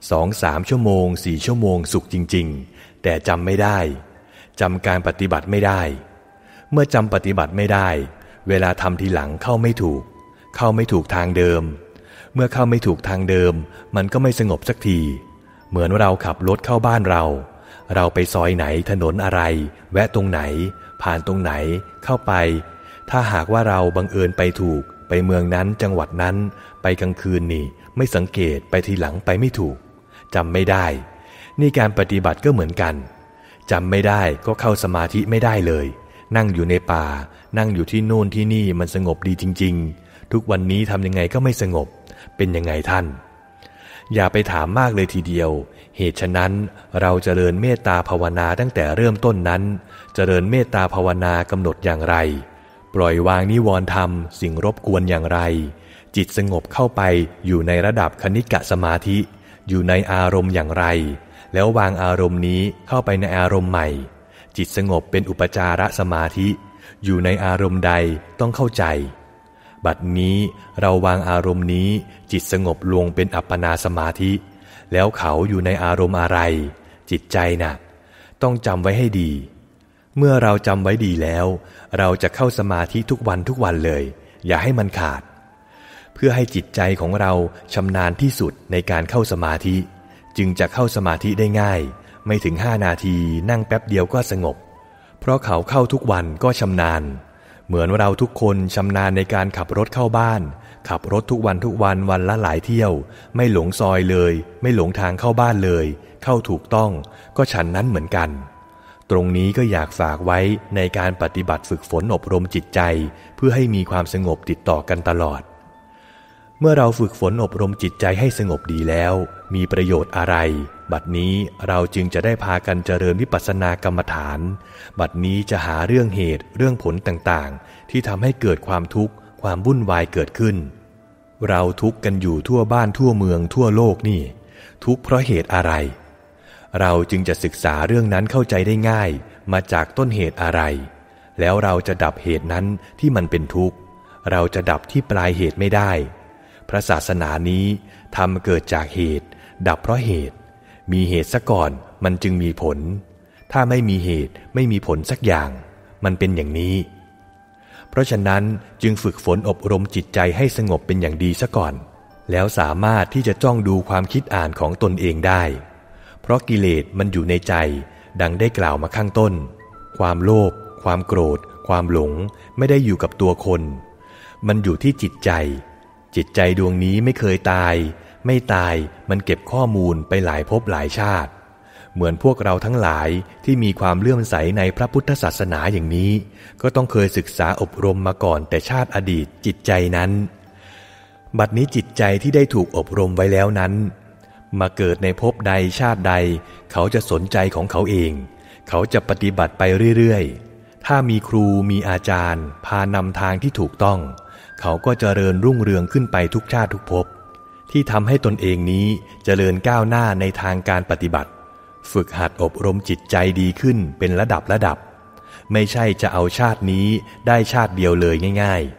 2-3 ชั่วโมง4ชั่วโมงสุขจริงๆแต่จำไม่ได้จำการปฏิบัติไม่ได้เมื่อจำปฏิบัติไม่ได้เวลาทำทีหลังเข้าไม่ถูกทางเดิมเมื่อเข้าไม่ถูกทางเดิมมันก็ไม่สงบสักทีเหมือนเราขับรถเข้าบ้านเราไปซอยไหนถนนอะไรแวะตรงไหนผ่านตรงไหนเข้าไปถ้าหากว่าเราบังเอิญไปถูกไปเมืองนั้นจังหวัดนั้นไปกลางคืนนี่ไม่สังเกตไปทีหลังไปไม่ถูกจำไม่ได้นี่การปฏิบัติก็เหมือนกันจำไม่ได้ก็เข้าสมาธิไม่ได้เลยนั่งอยู่ในป่านั่งอยู่ที่โน่นที่นี่มันสงบดีจริงๆทุกวันนี้ทำยังไงก็ไม่สงบเป็นยังไงท่านอย่าไปถามมากเลยทีเดียวเหตุฉะนั้นเราเจริญเมตตาภาวนาตั้งแต่เริ่มต้นนั้นเจริญเมตตาภาวนากำหนดอย่างไรปล่อยวางนิวรณ์ธรรมสิ่งรบกวนอย่างไรจิตสงบเข้าไปอยู่ในระดับคณิกะสมาธิอยู่ในอารมณ์อย่างไรแล้ววางอารมณ์นี้เข้าไปในอารมณ์ใหม่จิตสงบเป็นอุปจารสมาธิอยู่ในอารมณ์ใดต้องเข้าใจบัดนี้เราวางอารมณ์นี้จิตสงบลงเป็นอัปปนาสมาธิแล้วเขาอยู่ในอารมณ์อะไรจิตใจน่ะต้องจำไว้ให้ดีเมื่อเราจำไว้ดีแล้วเราจะเข้าสมาธิทุกวันเลยอย่าให้มันขาดเพื่อให้จิตใจของเราชำนาญที่สุดในการเข้าสมาธิจึงจะเข้าสมาธิได้ง่ายไม่ถึง5 นาทีนั่งแป๊บเดียวก็สงบเพราะเขาเข้าทุกวันก็ชำนาญเหมือนเราทุกคนชำนาญในการขับรถเข้าบ้านขับรถทุกวันวันละหลายเที่ยวไม่หลงซอยเลยไม่หลงทางเข้าบ้านเลยเข้าถูกต้องก็ฉันนั้นเหมือนกันตรงนี้ก็อยากฝากไว้ในการปฏิบัติฝึกฝนอบรมจิตใจเพื่อให้มีความสงบติดต่อกันตลอดเมื่อเราฝึกฝนอบรมจิตใจให้สงบดีแล้วมีประโยชน์อะไรบัดนี้เราจึงจะได้พากันเจริญวิปัสสนากรรมฐานบัดนี้จะหาเรื่องเหตุเรื่องผลต่างๆที่ทำให้เกิดความทุกข์ความวุ่นวายเกิดขึ้นเราทุกข์กันอยู่ทั่วบ้านทั่วเมืองทั่วโลกนี่ทุกข์เพราะเหตุอะไรเราจึงจะศึกษาเรื่องนั้นเข้าใจได้ง่ายมาจากต้นเหตุอะไรแล้วเราจะดับเหตุนั้นที่มันเป็นทุกข์เราจะดับที่ปลายเหตุไม่ได้พระศาสนานี้ทำเกิดจากเหตุดับเพราะเหตุมีเหตุซะก่อนมันจึงมีผลถ้าไม่มีเหตุไม่มีผลสักอย่างมันเป็นอย่างนี้เพราะฉะนั้นจึงฝึกฝนอบรมจิตใจให้สงบเป็นอย่างดีซะก่อนแล้วสามารถที่จะจ้องดูความคิดอ่านของตนเองได้เพราะกิเลสมันอยู่ในใจดังได้กล่าวมาข้างต้นความโลภความโกรธความหลงไม่ได้อยู่กับตัวคนมันอยู่ที่จิตใจดวงนี้ไม่เคยตายไม่ตายมันเก็บข้อมูลไปหลายภพหลายชาติเหมือนพวกเราทั้งหลายที่มีความเลื่อมใสในพระพุทธศาสนาอย่างนี้ก็ต้องเคยศึกษาอบรมมาก่อนแต่ชาติอดีตจิตใจนั้นบัดนี้จิตใจที่ได้ถูกอบรมไว้แล้วนั้นมาเกิดในภพใดชาติใดเขาจะสนใจของเขาเองเขาจะปฏิบัติไปเรื่อยๆถ้ามีครูมีอาจารย์พานำทางที่ถูกต้องเขาก็เจริญรุ่งเรืองขึ้นไปทุกชาติทุกภพที่ทำให้ตนเองนี้เจริญก้าวหน้าในทางการปฏิบัติฝึกหัดอบรมจิตใจดีขึ้นเป็นระดับไม่ใช่จะเอาชาตินี้ได้ชาติเดียวเลยง่ายๆ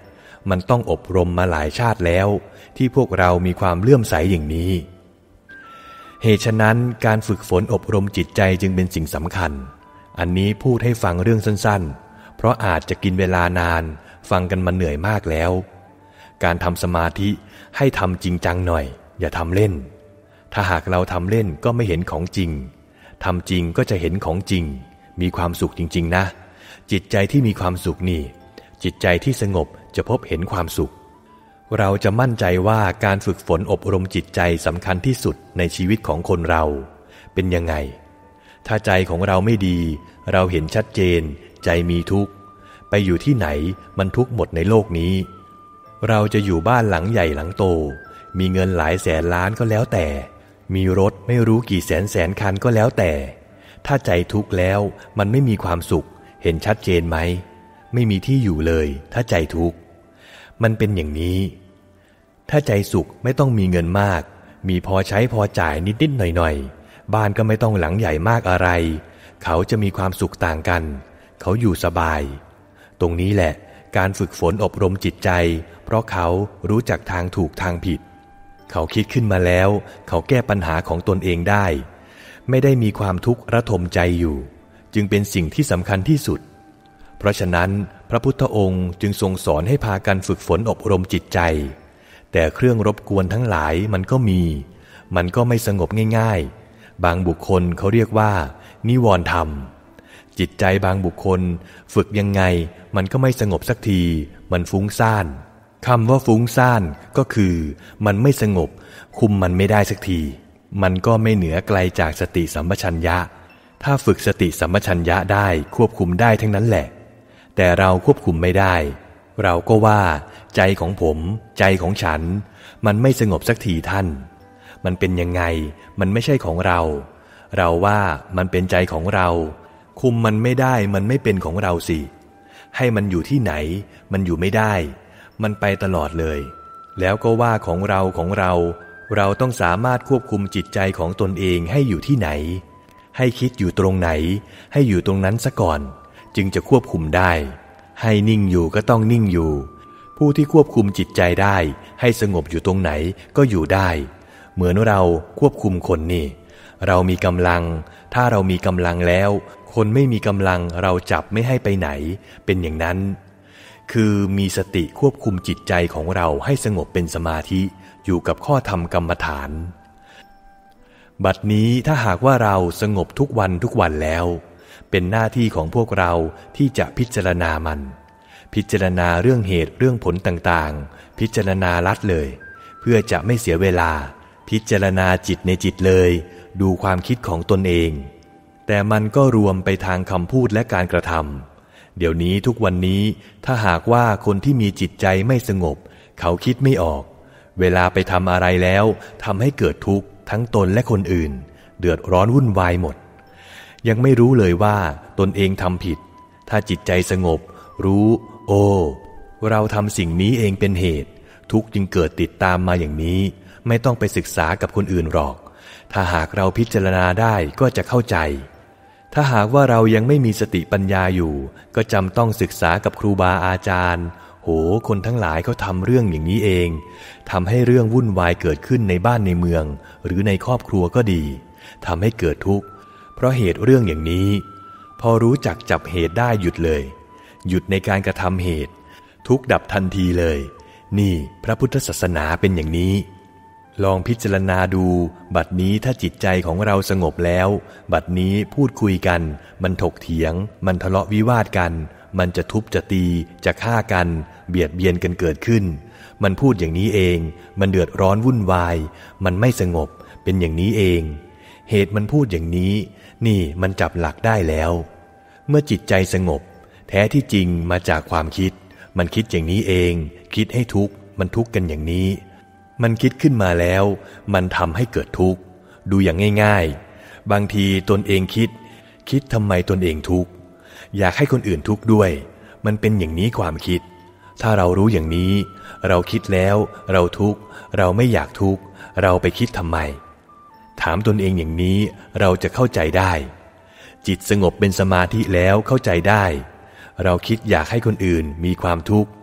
มันต้องอบรมมาหลายชาติแล้วที่พวกเรามีความเลื่อมใสอย่างนี้เหตุฉะนั้นการฝึกฝนอบรมจิตใจจึงเป็นสิ่งสำคัญอันนี้พูดให้ฟังเรื่องสั้นๆเพราะอาจจะกินเวลานานฟังกันมาเหนื่อยมากแล้วการทำสมาธิให้ทำจริงจังหน่อยอย่าทำเล่นถ้าหากเราทำเล่นก็ไม่เห็นของจริงทำจริงก็จะเห็นของจริงมีความสุขจริงๆนะจิตใจที่มีความสุขนี่จิตใจที่สงบจะพบเห็นความสุขเราจะมั่นใจว่าการฝึกฝนอบรมจิตใจสำคัญที่สุดในชีวิตของคนเราเป็นยังไงถ้าใจของเราไม่ดีเราเห็นชัดเจนใจมีทุกข์ไปอยู่ที่ไหนมันทุกข์หมดในโลกนี้เราจะอยู่บ้านหลังใหญ่หลังโตมีเงินหลายแสนล้านก็แล้วแต่มีรถไม่รู้กี่แสนคันก็แล้วแต่ถ้าใจทุกข์แล้วมันไม่มีความสุขเห็นชัดเจนไหมไม่มีที่อยู่เลยถ้าใจทุกข์มันเป็นอย่างนี้ถ้าใจสุขไม่ต้องมีเงินมากมีพอใช้พอจ่ายนิดๆหน่อยๆบ้านก็ไม่ต้องหลังใหญ่มากอะไรเขาจะมีความสุขต่างกันเขาอยู่สบายตรงนี้แหละการฝึกฝนอบรมจิตใจเพราะเขารู้จักทางถูกทางผิดเขาคิดขึ้นมาแล้วเขาแก้ปัญหาของตนเองได้ไม่ได้มีความทุกข์ระทมใจอยู่จึงเป็นสิ่งที่สำคัญที่สุดเพราะฉะนั้นพระพุทธองค์จึงทรงสอนให้พากันฝึกฝนอบรมจิตใจแต่เครื่องรบกวนทั้งหลายมันก็มีมันก็ไม่สงบง่ายๆบางบุคคลเขาเรียกว่านิวรณ์ธรรมจิตใจบางบุคคลฝึกยังไงมันก็ไม่สงบสักทีมันฟุ้งซ่านคำว่าฟุ้งซ่านก็คือมันไม่สงบคุมมันไม่ได้สักทีมันก็ไม่เหนือไกลจากสติสัมปชัญญะถ้าฝึกสติสัมปชัญญะได้ควบคุมได้ทั้งนั้นแหละแต่เราควบคุมไม่ได้เราก็ว่าใจของผมใจของฉันมันไม่สงบสักทีท่านมันเป็นยังไงมันไม่ใช่ของเราเราว่ามันเป็นใจของเราคุมมันไม่ได้มันไม่เป็นของเราสิให้มันอยู่ที่ไหนมันอยู่ไม่ได้มันไปตลอดเลยแล้วก็ว่าของเราเราต้องสามารถควบคุมจิตใจของตนเองให้อยู่ที่ไหนให้คิดอยู่ตรงไหนให้อยู่ตรงนั้นซะก่อนจึงจะควบคุมได้ให้นิ่งอยู่ก็ต้องนิ่งอยู่ผู้ที่ควบคุมจิตใจได้ให้สงบอยู่ตรงไหนก็อยู่ได้เหมือนเราควบคุมคนนี่เรามีกำลังถ้าเรามีกำลังแล้วคนไม่มีกำลังเราจับไม่ให้ไปไหนเป็นอย่างนั้นคือมีสติควบคุมจิตใจของเราให้สงบเป็นสมาธิอยู่กับข้อธรรมกรรมฐานบัดนี้ถ้าหากว่าเราสงบทุกวันแล้วเป็นหน้าที่ของพวกเราที่จะพิจารณามันพิจารณาเรื่องเหตุเรื่องผลต่างๆพิจารณาลัดเลยเพื่อจะไม่เสียเวลาพิจารณาจิตในจิตเลยดูความคิดของตนเองแต่มันก็รวมไปทางคำพูดและการกระทำเดี๋ยวนี้ทุกวันนี้ถ้าหากว่าคนที่มีจิตใจไม่สงบเขาคิดไม่ออกเวลาไปทำอะไรแล้วทำให้เกิดทุกข์ทั้งตนและคนอื่นเดือดร้อนวุ่นวายหมดยังไม่รู้เลยว่าตนเองทำผิดถ้าจิตใจสงบรู้โอ้เราทำสิ่งนี้เองเป็นเหตุทุกข์จึงเกิดติดตามมาอย่างนี้ไม่ต้องไปศึกษากับคนอื่นหรอกถ้าหากเราพิจารณาได้ก็จะเข้าใจถ้าหากว่าเรายังไม่มีสติปัญญาอยู่ก็จำต้องศึกษากับครูบาอาจารย์โหคนทั้งหลายเขาทำเรื่องอย่างนี้เองทำให้เรื่องวุ่นวายเกิดขึ้นในบ้านในเมืองหรือในครอบครัวก็ดีทำให้เกิดทุกข์เพราะเหตุเรื่องอย่างนี้พอรู้จักจับเหตุได้หยุดเลยหยุดในการกระทำเหตุทุกข์ดับทันทีเลยนี่พระพุทธศาสนาเป็นอย่างนี้ลองพิจารณาดูบัดนี้ถ้าจิตใจของเราสงบแล้วบัดนี้พูดคุยกันมันถกเถียงมันทะเลาะวิวาทกันมันจะทุบจะตีจะฆ่ากันเบียดเบียนกันเกิดขึ้นมันพูดอย่างนี้เองมันเดือดร้อนวุ่นวายมันไม่สงบเป็นอย่างนี้เองเหตุมันพูดอย่างนี้นี่มันจับหลักได้แล้วเมื่อจิตใจสงบแท้ที่จริงมาจากความคิดมันคิดอย่างนี้เองคิดให้ทุกข์มันทุกข์กันอย่างนี้มันคิดขึ้นมาแล้วมันทำให้เกิดทุกข์ดูอย่างง่ายๆบางทีตนเองคิดทำไมตนเองทุกข์อยากให้คนอื่นทุกข์ด้วยมันเป็นอย่างนี้ความคิดถ้าเรารู้อย่างนี้เราคิดแล้วเราทุกข์เราไม่อยากทุกข์เราไปคิดทำไมถามตนเองอย่างนี้เราจะเข้าใจได้จิตสงบเป็นสมาธิแล้วเข้าใจได้เราคิดอยากให้คนอื่นมีความทุกข์แ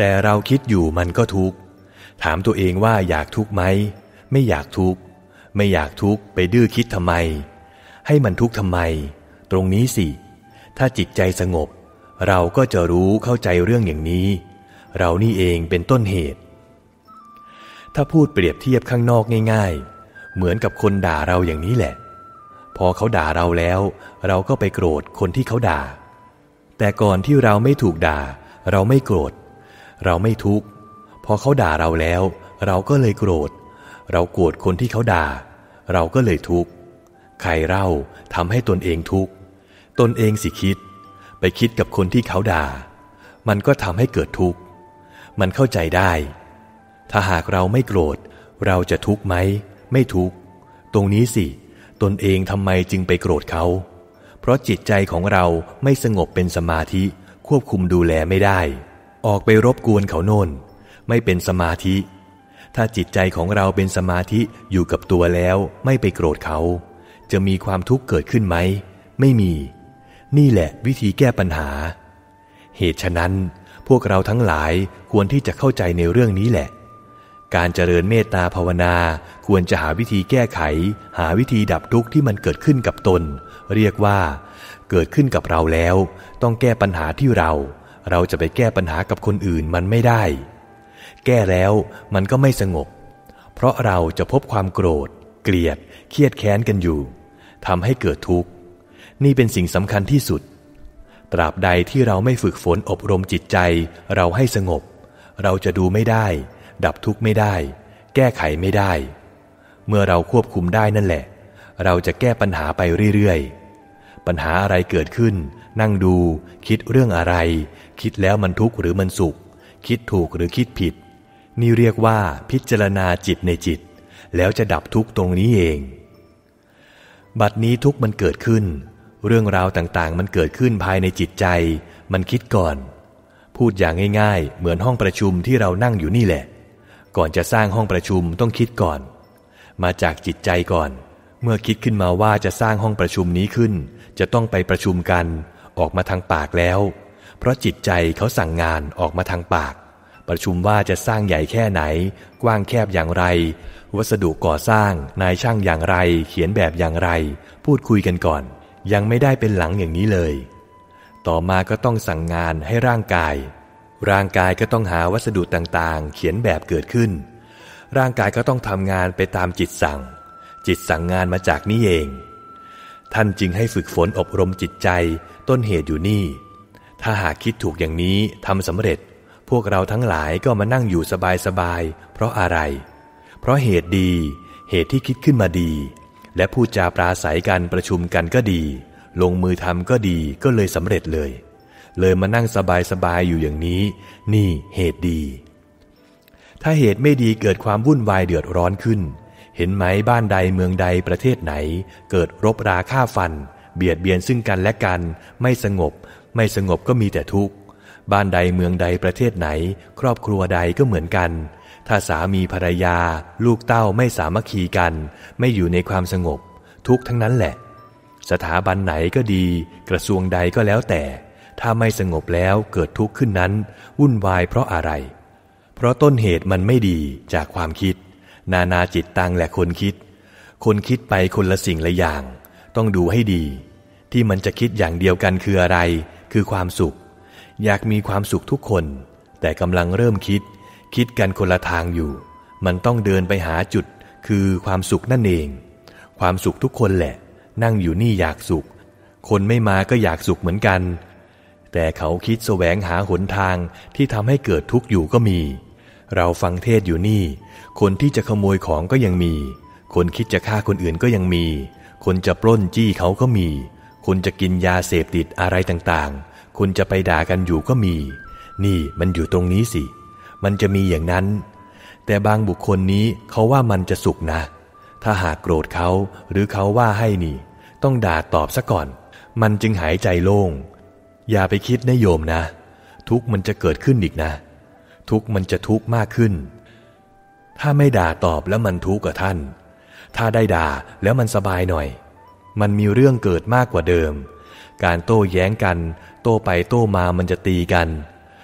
แต่เราคิดอยู่มันก็ทุกข์ถามตัวเองว่าอยากทุกข์ไหมไม่อยากทุกข์ไม่อยากทุกข์ไปดื้อคิดทำไมให้มันทุกข์ทำไมตรงนี้สิถ้าจิตใจสงบเราก็จะรู้เข้าใจเรื่องอย่างนี้เรานี่เองเป็นต้นเหตุถ้าพูดเปรียบเทียบข้างนอกง่ายๆเหมือนกับคนด่าเราอย่างนี้แหละพอเขาด่าเราแล้วเราก็ไปโกรธคนที่เขาด่าแต่ก่อนที่เราไม่ถูกด่าเราไม่โกรธเราไม่ทุกข์พอเขาด่าเราแล้วเราก็เลยโกรธเราโกรธคนที่เขาด่าเราก็เลยทุกข์ใครเล่าทำให้ตนเองทุกข์ตนเองสิคิดไปคิดกับคนที่เขาด่ามันก็ทำให้เกิดทุกข์มันเข้าใจได้ถ้าหากเราไม่โกรธเราจะทุกข์ไหมไม่ทุกข์ตรงนี้สิตนเองทำไมจึงไปโกรธเขาเพราะจิตใจของเราไม่สงบเป็นสมาธิควบคุมดูแลไม่ได้ออกไปรบกวนเขาโน่นไม่เป็นสมาธิถ้าจิตใจของเราเป็นสมาธิอยู่กับตัวแล้วไม่ไปโกรธเขาจะมีความทุกข์เกิดขึ้นไหมไม่มีนี่แหละวิธีแก้ปัญหาเหตุฉะนั้นพวกเราทั้งหลายควรที่จะเข้าใจในเรื่องนี้แหละการเจริญเมตตาภาวนาควรจะหาวิธีแก้ไขหาวิธีดับทุกข์ที่มันเกิดขึ้นกับตนเรียกว่าเกิดขึ้นกับเราแล้วต้องแก้ปัญหาที่เราจะไปแก้ปัญหากับคนอื่นมันไม่ได้แก้แล้วมันก็ไม่สงบเพราะเราจะพบความโกรธเกลียดเครียดแค้นกันอยู่ทำให้เกิดทุกข์นี่เป็นสิ่งสำคัญที่สุดตราบใดที่เราไม่ฝึกฝนอบรมจิตใจเราให้สงบเราจะดูไม่ได้ดับทุกข์ไม่ได้แก้ไขไม่ได้เมื่อเราควบคุมได้นั่นแหละเราจะแก้ปัญหาไปเรื่อยๆปัญหาอะไรเกิดขึ้นนั่งดูคิดเรื่องอะไรคิดแล้วมันทุกข์หรือมันสุขคิดถูกหรือคิดผิดนี่เรียกว่าพิจารณาจิตในจิตแล้วจะดับทุกข์ตรงนี้เองบัดนี้ทุกข์มันเกิดขึ้นเรื่องราวต่างๆมันเกิดขึ้นภายในจิตใจมันคิดก่อนพูดอย่างง่ายๆเหมือนห้องประชุมที่เรานั่งอยู่นี่แหละก่อนจะสร้างห้องประชุมต้องคิดก่อนมาจากจิตใจก่อนเมื่อคิดขึ้นมาว่าจะสร้างห้องประชุมนี้ขึ้นจะต้องไปประชุมกันออกมาทางปากแล้วเพราะจิตใจเขาสั่งงานออกมาทางปากประชุมว่าจะสร้างใหญ่แค่ไหนกว้างแคบอย่างไรวัสดุก่อสร้างนายช่างอย่างไรเขียนแบบอย่างไรพูดคุยกันก่อนยังไม่ได้เป็นหลังอย่างนี้เลยต่อมาก็ต้องสั่งงานให้ร่างกายก็ต้องหาวัสดุต่างๆเขียนแบบเกิดขึ้นร่างกายก็ต้องทำงานไปตามจิตสั่งงานมาจากนี้เองท่านจึงให้ฝึกฝนอบรมจิตใจต้นเหตุอยู่นี่ถ้าหากคิดถูกอย่างนี้ทำสำเร็จพวกเราทั้งหลายก็มานั่งอยู่สบายๆเพราะอะไรเพราะเหตุดีเหตุที่คิดขึ้นมาดีและพูดจาปราศัยกันประชุมกันก็ดีลงมือทำก็ดีก็เลยสำเร็จเลยมานั่งสบายๆอยู่อย่างนี้นี่เหตุดีถ้าเหตุไม่ดีเกิดความวุ่นวายเดือดร้อนขึ้นเห็นไหมบ้านใดเมืองใดประเทศไหนเกิดรบราฆ่าฟันเบียดเบียนซึ่งกันและกันไม่สงบก็มีแต่ทุกข์บ้านใดเมืองใดประเทศไหนครอบครัวใดก็เหมือนกันถ้าสามีภรรยาลูกเต้าไม่สามัคคีกันไม่อยู่ในความสงบทุกข์ทั้งนั้นแหละสถาบันไหนก็ดีกระทรวงใดก็แล้วแต่ถ้าไม่สงบแล้วเกิดทุกข์ขึ้นนั้นวุ่นวายเพราะอะไรเพราะต้นเหตุมันไม่ดีจากความคิดนานาจิตตังแหละคนคิดไปคนละสิ่งละอย่างต้องดูให้ดีที่มันจะคิดอย่างเดียวกันคืออะไรคือความสุขอยากมีความสุขทุกคนแต่กำลังเริ่มคิดกันคนละทางอยู่มันต้องเดินไปหาจุดคือความสุขนั่นเองความสุขทุกคนแหละนั่งอยู่นี่อยากสุขคนไม่มาก็อยากสุขเหมือนกันแต่เขาคิดแสวงหาหนทางที่ทำให้เกิดทุกข์อยู่ก็มีเราฟังเทศอยู่นี่คนที่จะขโมยของก็ยังมีคนคิดจะฆ่าคนอื่นก็ยังมีคนจะปล้นจี้เขาก็มีคนจะกินยาเสพติดอะไรต่างๆคนจะไปด่ากันอยู่ก็มีนี่มันอยู่ตรงนี้สิมันจะมีอย่างนั้นแต่บางบุคคลนี้เขาว่ามันจะสุขนะถ้าหากโกรธเขาหรือเขาว่าให้นี่ต้องด่าตอบซะก่อนมันจึงหายใจโล่งอย่าไปคิดนะโยมนะทุกข์มันจะเกิดขึ้นอีกนะทุกข์มันจะทุกข์มากขึ้นถ้าไม่ด่าตอบแล้วมันทุกข์กับท่านถ้าได้ด่าแล้วมันสบายหน่อยมันมีเรื่องเกิดมากกว่าเดิมการโต้แย้งกันโต้ไปโต้มามันจะตีกัน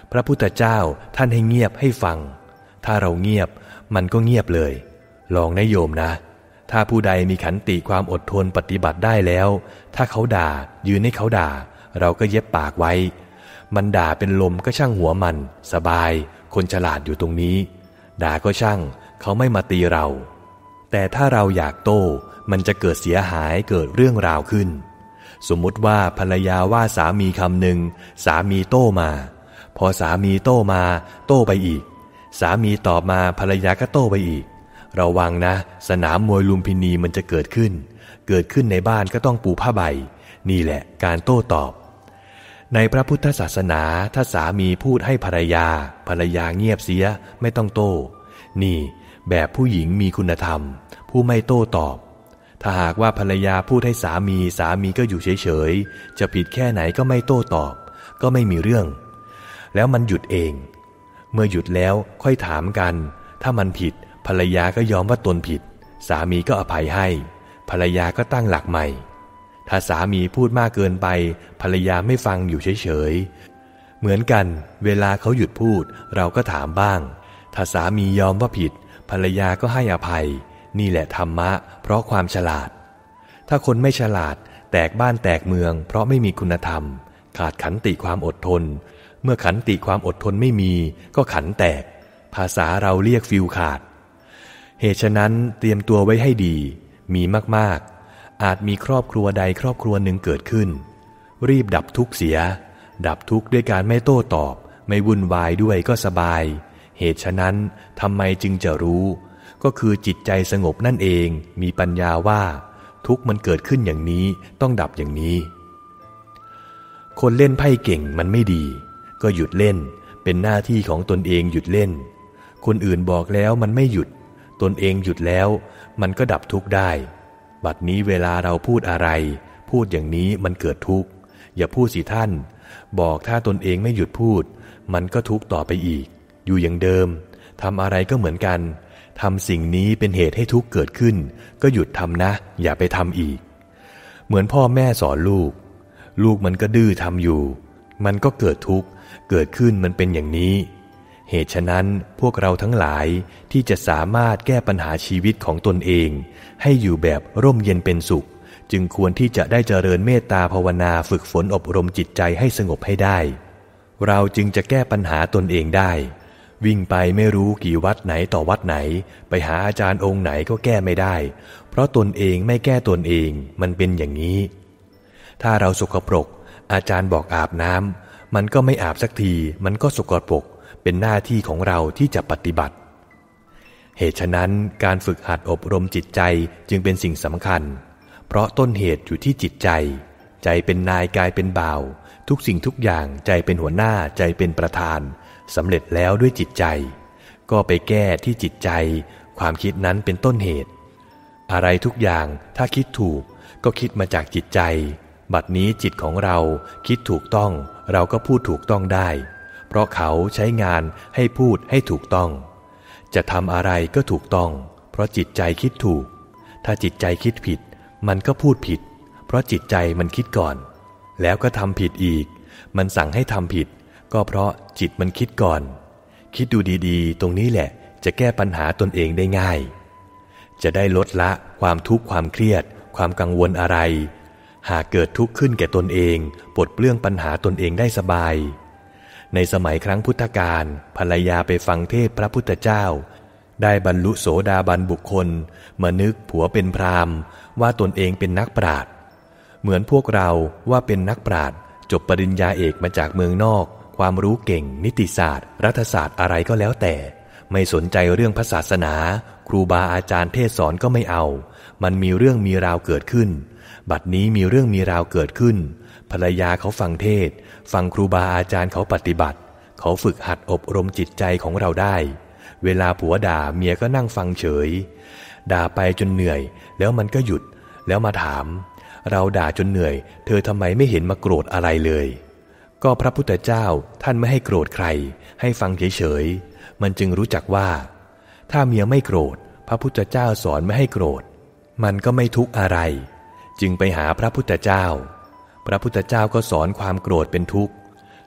พระพุทธเจ้าท่านให้เงียบให้ฟังถ้าเราเงียบมันก็เงียบเลยลองนะโยมนะถ้าผู้ใดมีขันติความอดทนปฏิบัติได้แล้วถ้าเขาด่ายืนให้เขาด่าเราก็เย็บปากไว้มันด่าเป็นลมก็ช่างหัวมันสบายคนฉลาดอยู่ตรงนี้ด่าก็ช่างเขาไม่มาตีเราแต่ถ้าเราอยากโต้มันจะเกิดเสียหายเกิดเรื่องราวขึ้นสมมุติว่าภรรยาว่าสามีคำหนึ่งสามีโต้มาพอสามีโต้มาโต้ไปอีกสามีตอบมาภรรยาก็โต้ไปอีกระวังนะสนามมวยลุมพินีมันจะเกิดขึ้นในบ้านก็ต้องปูผ้าใบนี่แหละการโต้ตอบในพระพุทธศาสนาถ้าสามีพูดให้ภรรยาเงียบเสียไม่ต้องโต้นี่แบบผู้หญิงมีคุณธรรมผู้ไม่โต้ตอบถ้าหากว่าภรรยาพูดให้สามีก็อยู่เฉยๆจะผิดแค่ไหนก็ไม่โต้ตอบก็ไม่มีเรื่องแล้วมันหยุดเองเมื่อหยุดแล้วค่อยถามกันถ้ามันผิดภรรยาก็ยอมว่าตนผิดสามีก็อภัยให้ภรรยาก็ตั้งหลักใหม่ถ้าสามีพูดมากเกินไปภรรยาไม่ฟังอยู่เฉยๆเหมือนกันเวลาเขาหยุดพูดเราก็ถามบ้างถ้าสามียอมว่าผิดภรรยาก็ให้อภัยนี่แหละธรรมะเพราะความฉลาดถ้าคนไม่ฉลาดแตกบ้านแตกเมืองเพราะไม่มีคุณธรรมขาดขันติความอดทนเมื่อขันติความอดทนไม่มีก็ขันแตกภาษาเราเรียกฟิวขาดเหตุฉะนั้นเตรียมตัวไว้ให้ดีมีมากๆอาจมีครอบครัวใดครอบครัวหนึ่งเกิดขึ้นรีบดับทุกข์เสียดับทุกข์ด้วยการไม่โต้ตอบไม่วุ่นวายด้วยก็สบายเหตุฉะนั้นทำไมจึงจะรู้ก็คือจิตใจสงบนั่นเองมีปัญญาว่าทุกข์มันเกิดขึ้นอย่างนี้ต้องดับอย่างนี้คนเล่นไพ่เก่งมันไม่ดีก็หยุดเล่นเป็นหน้าที่ของตนเองหยุดเล่นคนอื่นบอกแล้วมันไม่หยุดตนเองหยุดแล้วมันก็ดับทุกข์ได้บัดนี้เวลาเราพูดอะไรพูดอย่างนี้มันเกิดทุกข์อย่าพูดสิท่านบอกถ้าตนเองไม่หยุดพูดมันก็ทุกข์ต่อไปอีกอยู่อย่างเดิมทำอะไรก็เหมือนกันทำสิ่งนี้เป็นเหตุให้ทุกข์เกิดขึ้นก็หยุดทำนะอย่าไปทำอีกเหมือนพ่อแม่สอนลูกมันก็ดื้อทำอยู่มันก็เกิดทุกข์เกิดขึ้นมันเป็นอย่างนี้เหตุฉะนั้นพวกเราทั้งหลายที่จะสามารถแก้ปัญหาชีวิตของตนเองให้อยู่แบบร่มเย็นเป็นสุขจึงควรที่จะได้เจริญเมตตาภาวนาฝึกฝนอบรมจิตใจให้สงบให้ได้เราจึงจะแก้ปัญหาตนเองได้วิ่งไปไม่รู้กี่วัดไหนต่อวัดไหนไปหาอาจารย์องค์ไหนก็แก้ไม่ได้เพราะตนเองไม่แก้ตนเองมันเป็นอย่างนี้ถ้าเราสกปรกอาจารย์บอกอาบน้ำมันก็ไม่อาบสักทีมันก็สกปรกเป็นหน้าที่ของเราที่จะปฏิบัติเหตุฉะนั้นการฝึกหัดอบรมจิตใจจึงเป็นสิ่งสำคัญเพราะต้นเหตุอยู่ที่จิตใจใจเป็นนายกายเป็นบ่าวทุกสิ่งทุกอย่างใจเป็นหัวหน้าใจเป็นประธานสำเร็จแล้วด้วยจิตใจก็ไปแก้ที่จิตใจความคิดนั้นเป็นต้นเหตุอะไรทุกอย่างถ้าคิดถูกก็คิดมาจากจิตใจบัดนี้จิตของเราคิดถูกต้องเราก็พูดถูกต้องได้เพราะเขาใช้งานให้พูดให้ถูกต้องจะทำอะไรก็ถูกต้องเพราะจิตใจคิดถูกถ้าจิตใจคิดผิดมันก็พูดผิดเพราะจิตใจมันคิดก่อนแล้วก็ทำผิดอีกมันสั่งให้ทำผิดก็เพราะจิตมันคิดก่อนคิดดูดีๆตรงนี้แหละจะแก้ปัญหาตนเองได้ง่ายจะได้ลดละความทุกข์ความเครียดความกังวลอะไรหากเกิดทุกข์ขึ้นแก่ตนเองปลดเปลื้องปัญหาตนเองได้สบายในสมัยครั้งพุทธกาลภรรยาไปฟังเทศน์พระพุทธเจ้าได้บรรลุโสดาบันบุคคลมานึกผัวเป็นพราหมณ์ว่าตนเองเป็นนักปราชญ์เหมือนพวกเราว่าเป็นนักปราชญ์จบปริญญาเอกมาจากเมืองนอกความรู้เก่งนิติศาสตร์รัฐศาสตร์อะไรก็แล้วแต่ไม่สนใจเรื่องพระศาสนาครูบาอาจารย์เทศสอนก็ไม่เอามันมีเรื่องมีราวเกิดขึ้นบัดนี้มีเรื่องมีราวเกิดขึ้นภรรยาเขาฟังเทศฟังครูบาอาจารย์เขาปฏิบัติเขาฝึกหัดอบรมจิตใจของเราได้เวลาผัวด่าเมียก็นั่งฟังเฉยด่าไปจนเหนื่อยแล้วมันก็หยุดแล้วมาถามเราด่าจนเหนื่อยเธอทำไมไม่เห็นมาโกรธอะไรเลยก็พระพุทธเจ้าท่านไม่ให้โกรธใครให้ฟังเฉยๆมันจึงรู้จักว่าถ้าเมียไม่โกรธพระพุทธเจ้าสอนไม่ให้โกรธมันก็ไม่ทุกข์อะไรจึงไปหาพระพุทธเจ้าพระพุทธเจ้าก็สอนความโกรธเป็นทุกข์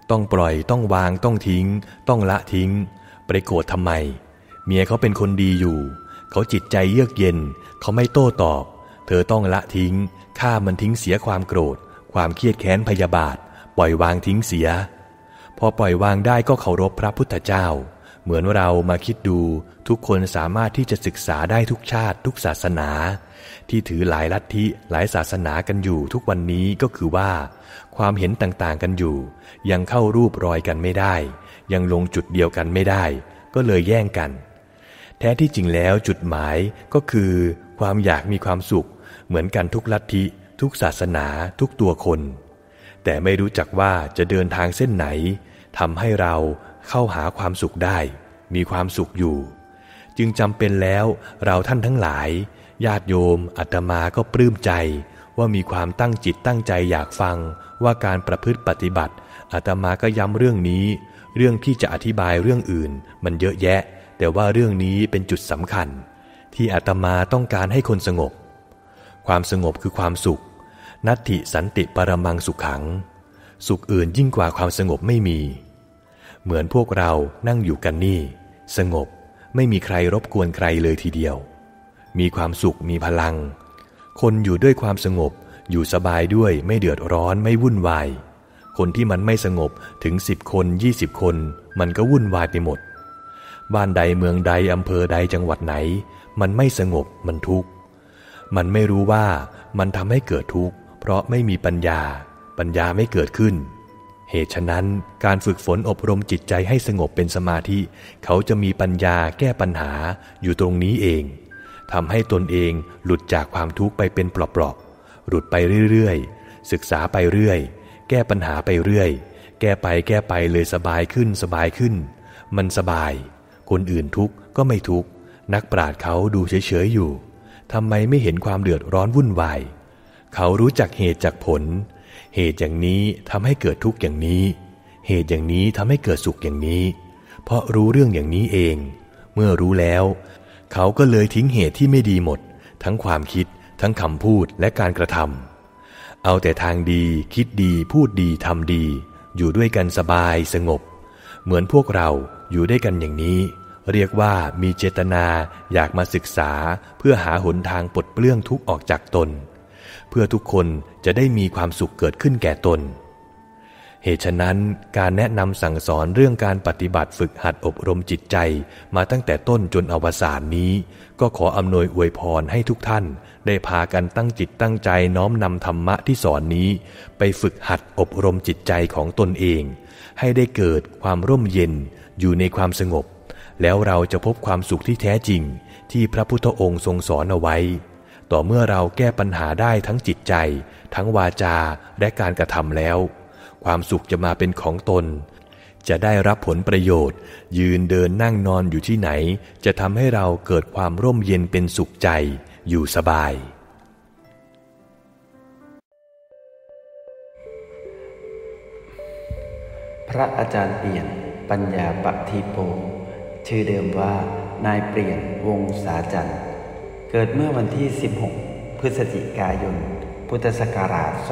ต้องปล่อยต้องวางต้องทิ้งต้องละทิ้งไปโกรธทำไมเมียเขาเป็นคนดีอยู่เขาจิตใจเยือกเย็นเขาไม่โต้ตอบเธอต้องละทิ้งฆ่ามันทิ้งเสียความโกรธความเครียดแค้นพยาบาทปล่อยวางทิ้งเสียพอปล่อยวางได้ก็เคารพพระพุทธเจ้าเหมือนเรามาคิดดูทุกคนสามารถที่จะศึกษาได้ทุกชาติทุกศาสนาที่ถือหลายลัทธิหลายศาสนากันอยู่ทุกวันนี้ก็คือว่าความเห็นต่างๆกันอยู่ยังเข้ารูปรอยกันไม่ได้ยังลงจุดเดียวกันไม่ได้ก็เลยแย่งกันแท้ที่จริงแล้วจุดหมายก็คือความอยากมีความสุขเหมือนกันทุกลัทธิทุกศาสนาทุกตัวคนแต่ไม่รู้จักว่าจะเดินทางเส้นไหนทำให้เราเข้าหาความสุขได้มีความสุขอยู่จึงจำเป็นแล้วเราท่านทั้งหลายญาติโยมอาตมาก็ปลื้มใจว่ามีความตั้งจิตตั้งใจอยากฟังว่าการประพฤติปฏิบัติอาตมาก็ย้ำเรื่องนี้เรื่องที่จะอธิบายเรื่องอื่นมันเยอะแยะแต่ว่าเรื่องนี้เป็นจุดสำคัญที่อาตมาต้องการให้คนสงบความสงบคือความสุขนัตถิสันติปรมังสุขังสุขอื่นยิ่งกว่าความสงบไม่มีเหมือนพวกเรานั่งอยู่กันนี่สงบไม่มีใครรบกวนใครเลยทีเดียวมีความสุขมีพลังคนอยู่ด้วยความสงบอยู่สบายด้วยไม่เดือดร้อนไม่วุ่นวายคนที่มันไม่สงบถึง10 คน20 คนมันก็วุ่นวายไปหมดบ้านใดเมืองใดอำเภอใดจังหวัดไหนมันไม่สงบมันทุกข์มันไม่รู้ว่ามันทำให้เกิดทุกข์เพราะไม่มีปัญญาไม่เกิดขึ้นเหตุฉะนั้นการฝึกฝนอบรมจิตใจให้สงบเป็นสมาธิเขาจะมีปัญญาแก้ปัญหาอยู่ตรงนี้เองทำให้ตนเองหลุดจากความทุกข์ไปเป็นเปราะๆหลุดไปเรื่อยๆศึกษาไปเรื่อยแก้ปัญหาไปเรื่อยแก้ไปเลยสบายขึ้นมันสบายคนอื่นทุกข์ก็ไม่ทุกข์นักปราชญ์เขาดูเฉยๆอยู่ทำไมไม่เห็นความเดือดร้อนวุ่นวายเขารู้จักเหตุจากผลเหตุอย่างนี้ทำให้เกิดทุกข์อย่างนี้เหตุอย่างนี้ทำให้เกิดสุขอย่างนี้เพราะรู้เรื่องอย่างนี้เองเมื่อรู้แล้วเขาก็เลยทิ้งเหตุที่ไม่ดีหมดทั้งความคิดทั้งคำพูดและการกระทำเอาแต่ทางดีคิดดีพูดดีทำดีอยู่ด้วยกันสบายสงบเหมือนพวกเราอยู่ด้วยกันอย่างนี้เรียกว่ามีเจตนาอยากมาศึกษาเพื่อหาหนทางปลดเปลื้องทุกข์ออกจากตนเพื่อทุกคนจะได้มีความสุขเกิดขึ้นแก่ตนเหตุฉะนั้นการแนะนำสั่งสอนเรื่องการปฏิบัติฝึกหัดอบรมจิตใจมาตั้งแต่ต้นจนอวสานนี้ก็ขออำนวยอวยพรให้ทุกท่านได้พากันตั้งจิตตั้งใจน้อมนำธรรมะที่สอนนี้ไปฝึกหัดอบรมจิตใจของตนเองให้ได้เกิดความร่มเย็นอยู่ในความสงบแล้วเราจะพบความสุขที่แท้จริงที่พระพุทธองค์ทรงสอนเอาไว้ต่อเมื่อเราแก้ปัญหาได้ทั้งจิตใจทั้งวาจาและการกระทำแล้วความสุขจะมาเป็นของตนจะได้รับผลประโยชน์ยืนเดินนั่งนอนอยู่ที่ไหนจะทำให้เราเกิดความร่มเย็นเป็นสุขใจอยู่สบายพระอาจารย์เปลี่ยนปัญญาปฏิโปชื่อเดิมว่านายเปลี่ยนวงศาจันทร์เกิดเมื่อวันที่16พฤศจิกายนพุทธศักราช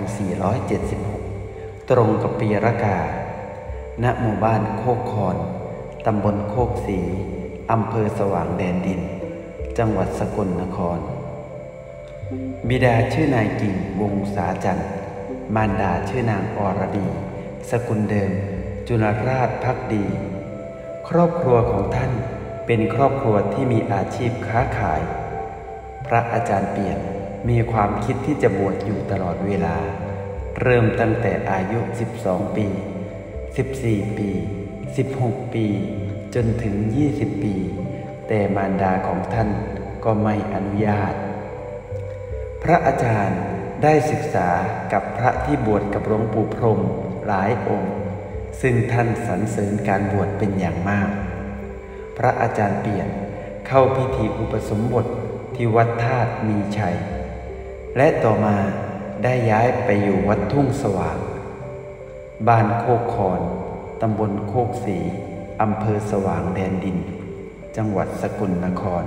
2476ตรงกับปีรากาณหมู่บ้านโคกคอนตำบลโคกศรีอำเภอสว่างแดนดินจังหวัดสกลนครบิดาชื่อนายกิ่งวงศาจันทร์มารดาชื่อนางอรดีสกุลเดิมจุลราชภักดีครอบครัวของท่านเป็นครอบครัวที่มีอาชีพค้าขายพระอาจารย์เปลี่ยนมีความคิดที่จะบวชอยู่ตลอดเวลาเริ่มตั้งแต่อายุ12 ปี14 ปี16 ปีจนถึง20 ปีแต่มารดาของท่านก็ไม่อนุญาตพระอาจารย์ได้ศึกษากับพระที่บวชกับหลวงปู่พรหมหลายองค์ซึ่งท่านสรรเสริญการบวชเป็นอย่างมากพระอาจารย์เปลี่ยนเข้าพิธีอุปสมบทที่วัดธาตุมีชัยและต่อมาได้ย้ายไปอยู่วัดทุ่งสว่างบ้านโคกคอนตำบลโคกศรีอำเภอสว่างแดนดินจังหวัดสกลนคร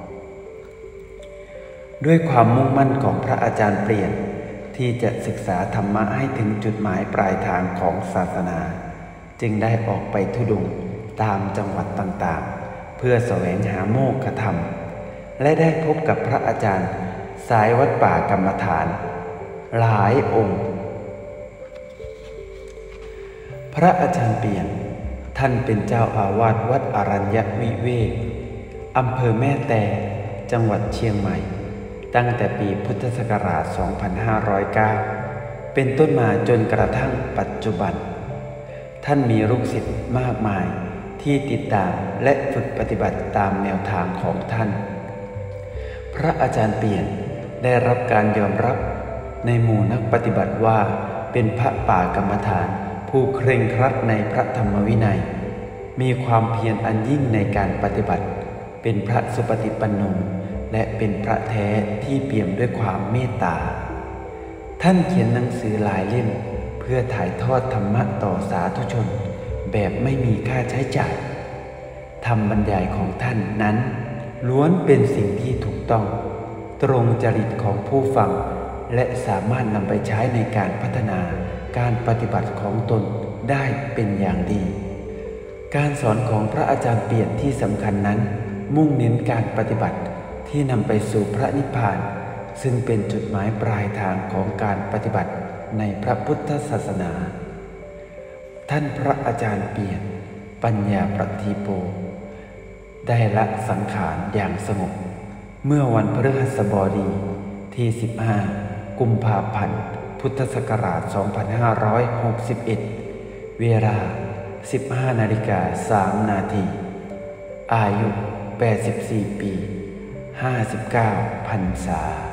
ด้วยความมุ่งมั่นของพระอาจารย์เปลี่ยนที่จะศึกษาธรรมะให้ถึงจุดหมายปลายทางของศาสนาจึงได้ออกไปธุดงค์ตามจังหวัดต่างๆเพื่อแสวงหาโมกขธรรมและได้พบกับพระอาจารย์สายวัดป่ากรรมฐานหลายองค์พระอาจารย์เปี่ยนท่านเป็นเจ้าอาวาสวัดอรัญญวิเวกอำเภอแม่แตจังหวัดเชียงใหม่ตั้งแต่ปีพุทธศักราช 2509 เป็นต้นมาจนกระทั่งปัจจุบันท่านมีลูกศิษย์มากมายที่ติดตามและฝึกปฏิบัติตามแนวทางของท่านพระอาจารย์เปี่ยนได้รับการยอมรับในหมู่นักปฏิบัติว่าเป็นพระป่ากรรมฐานผู้เคร่งครัดในพระธรรมวินัยมีความเพียรอันยิ่งในการปฏิบัติเป็นพระสุปฏิปันโนและเป็นพระแท้ที่เปี่ยมด้วยความเมตตาท่านเขียนหนังสือหลายเล่มเพื่อถ่ายทอดธรรมะต่อสาธุชนแบบไม่มีค่าใช้จ่ายธรรมบรรยายของท่านนั้นล้วนเป็นสิ่งที่ถูกต้องตรงจริตของผู้ฟังและสามารถนำไปใช้ในการพัฒนาการปฏิบัติของตนได้เป็นอย่างดีการสอนของพระอาจารย์เปี่ยนที่สำคัญนั้นมุ่งเน้นการปฏิบัติที่นำไปสู่พระนิพพานซึ่งเป็นจุดหมายปลายทางของการปฏิบัติในพระพุทธศาสนาท่านพระอาจารย์เปี่ยนปัญญาประทีโปได้ละสังขารอย่างสงบเมื่อวันพฤหัสบดีที่ 15 กุมภาพันธ์ พุทธศักราช 2561 เวลา 15:03 นาทีอายุ 84 ปี 59 พรรษา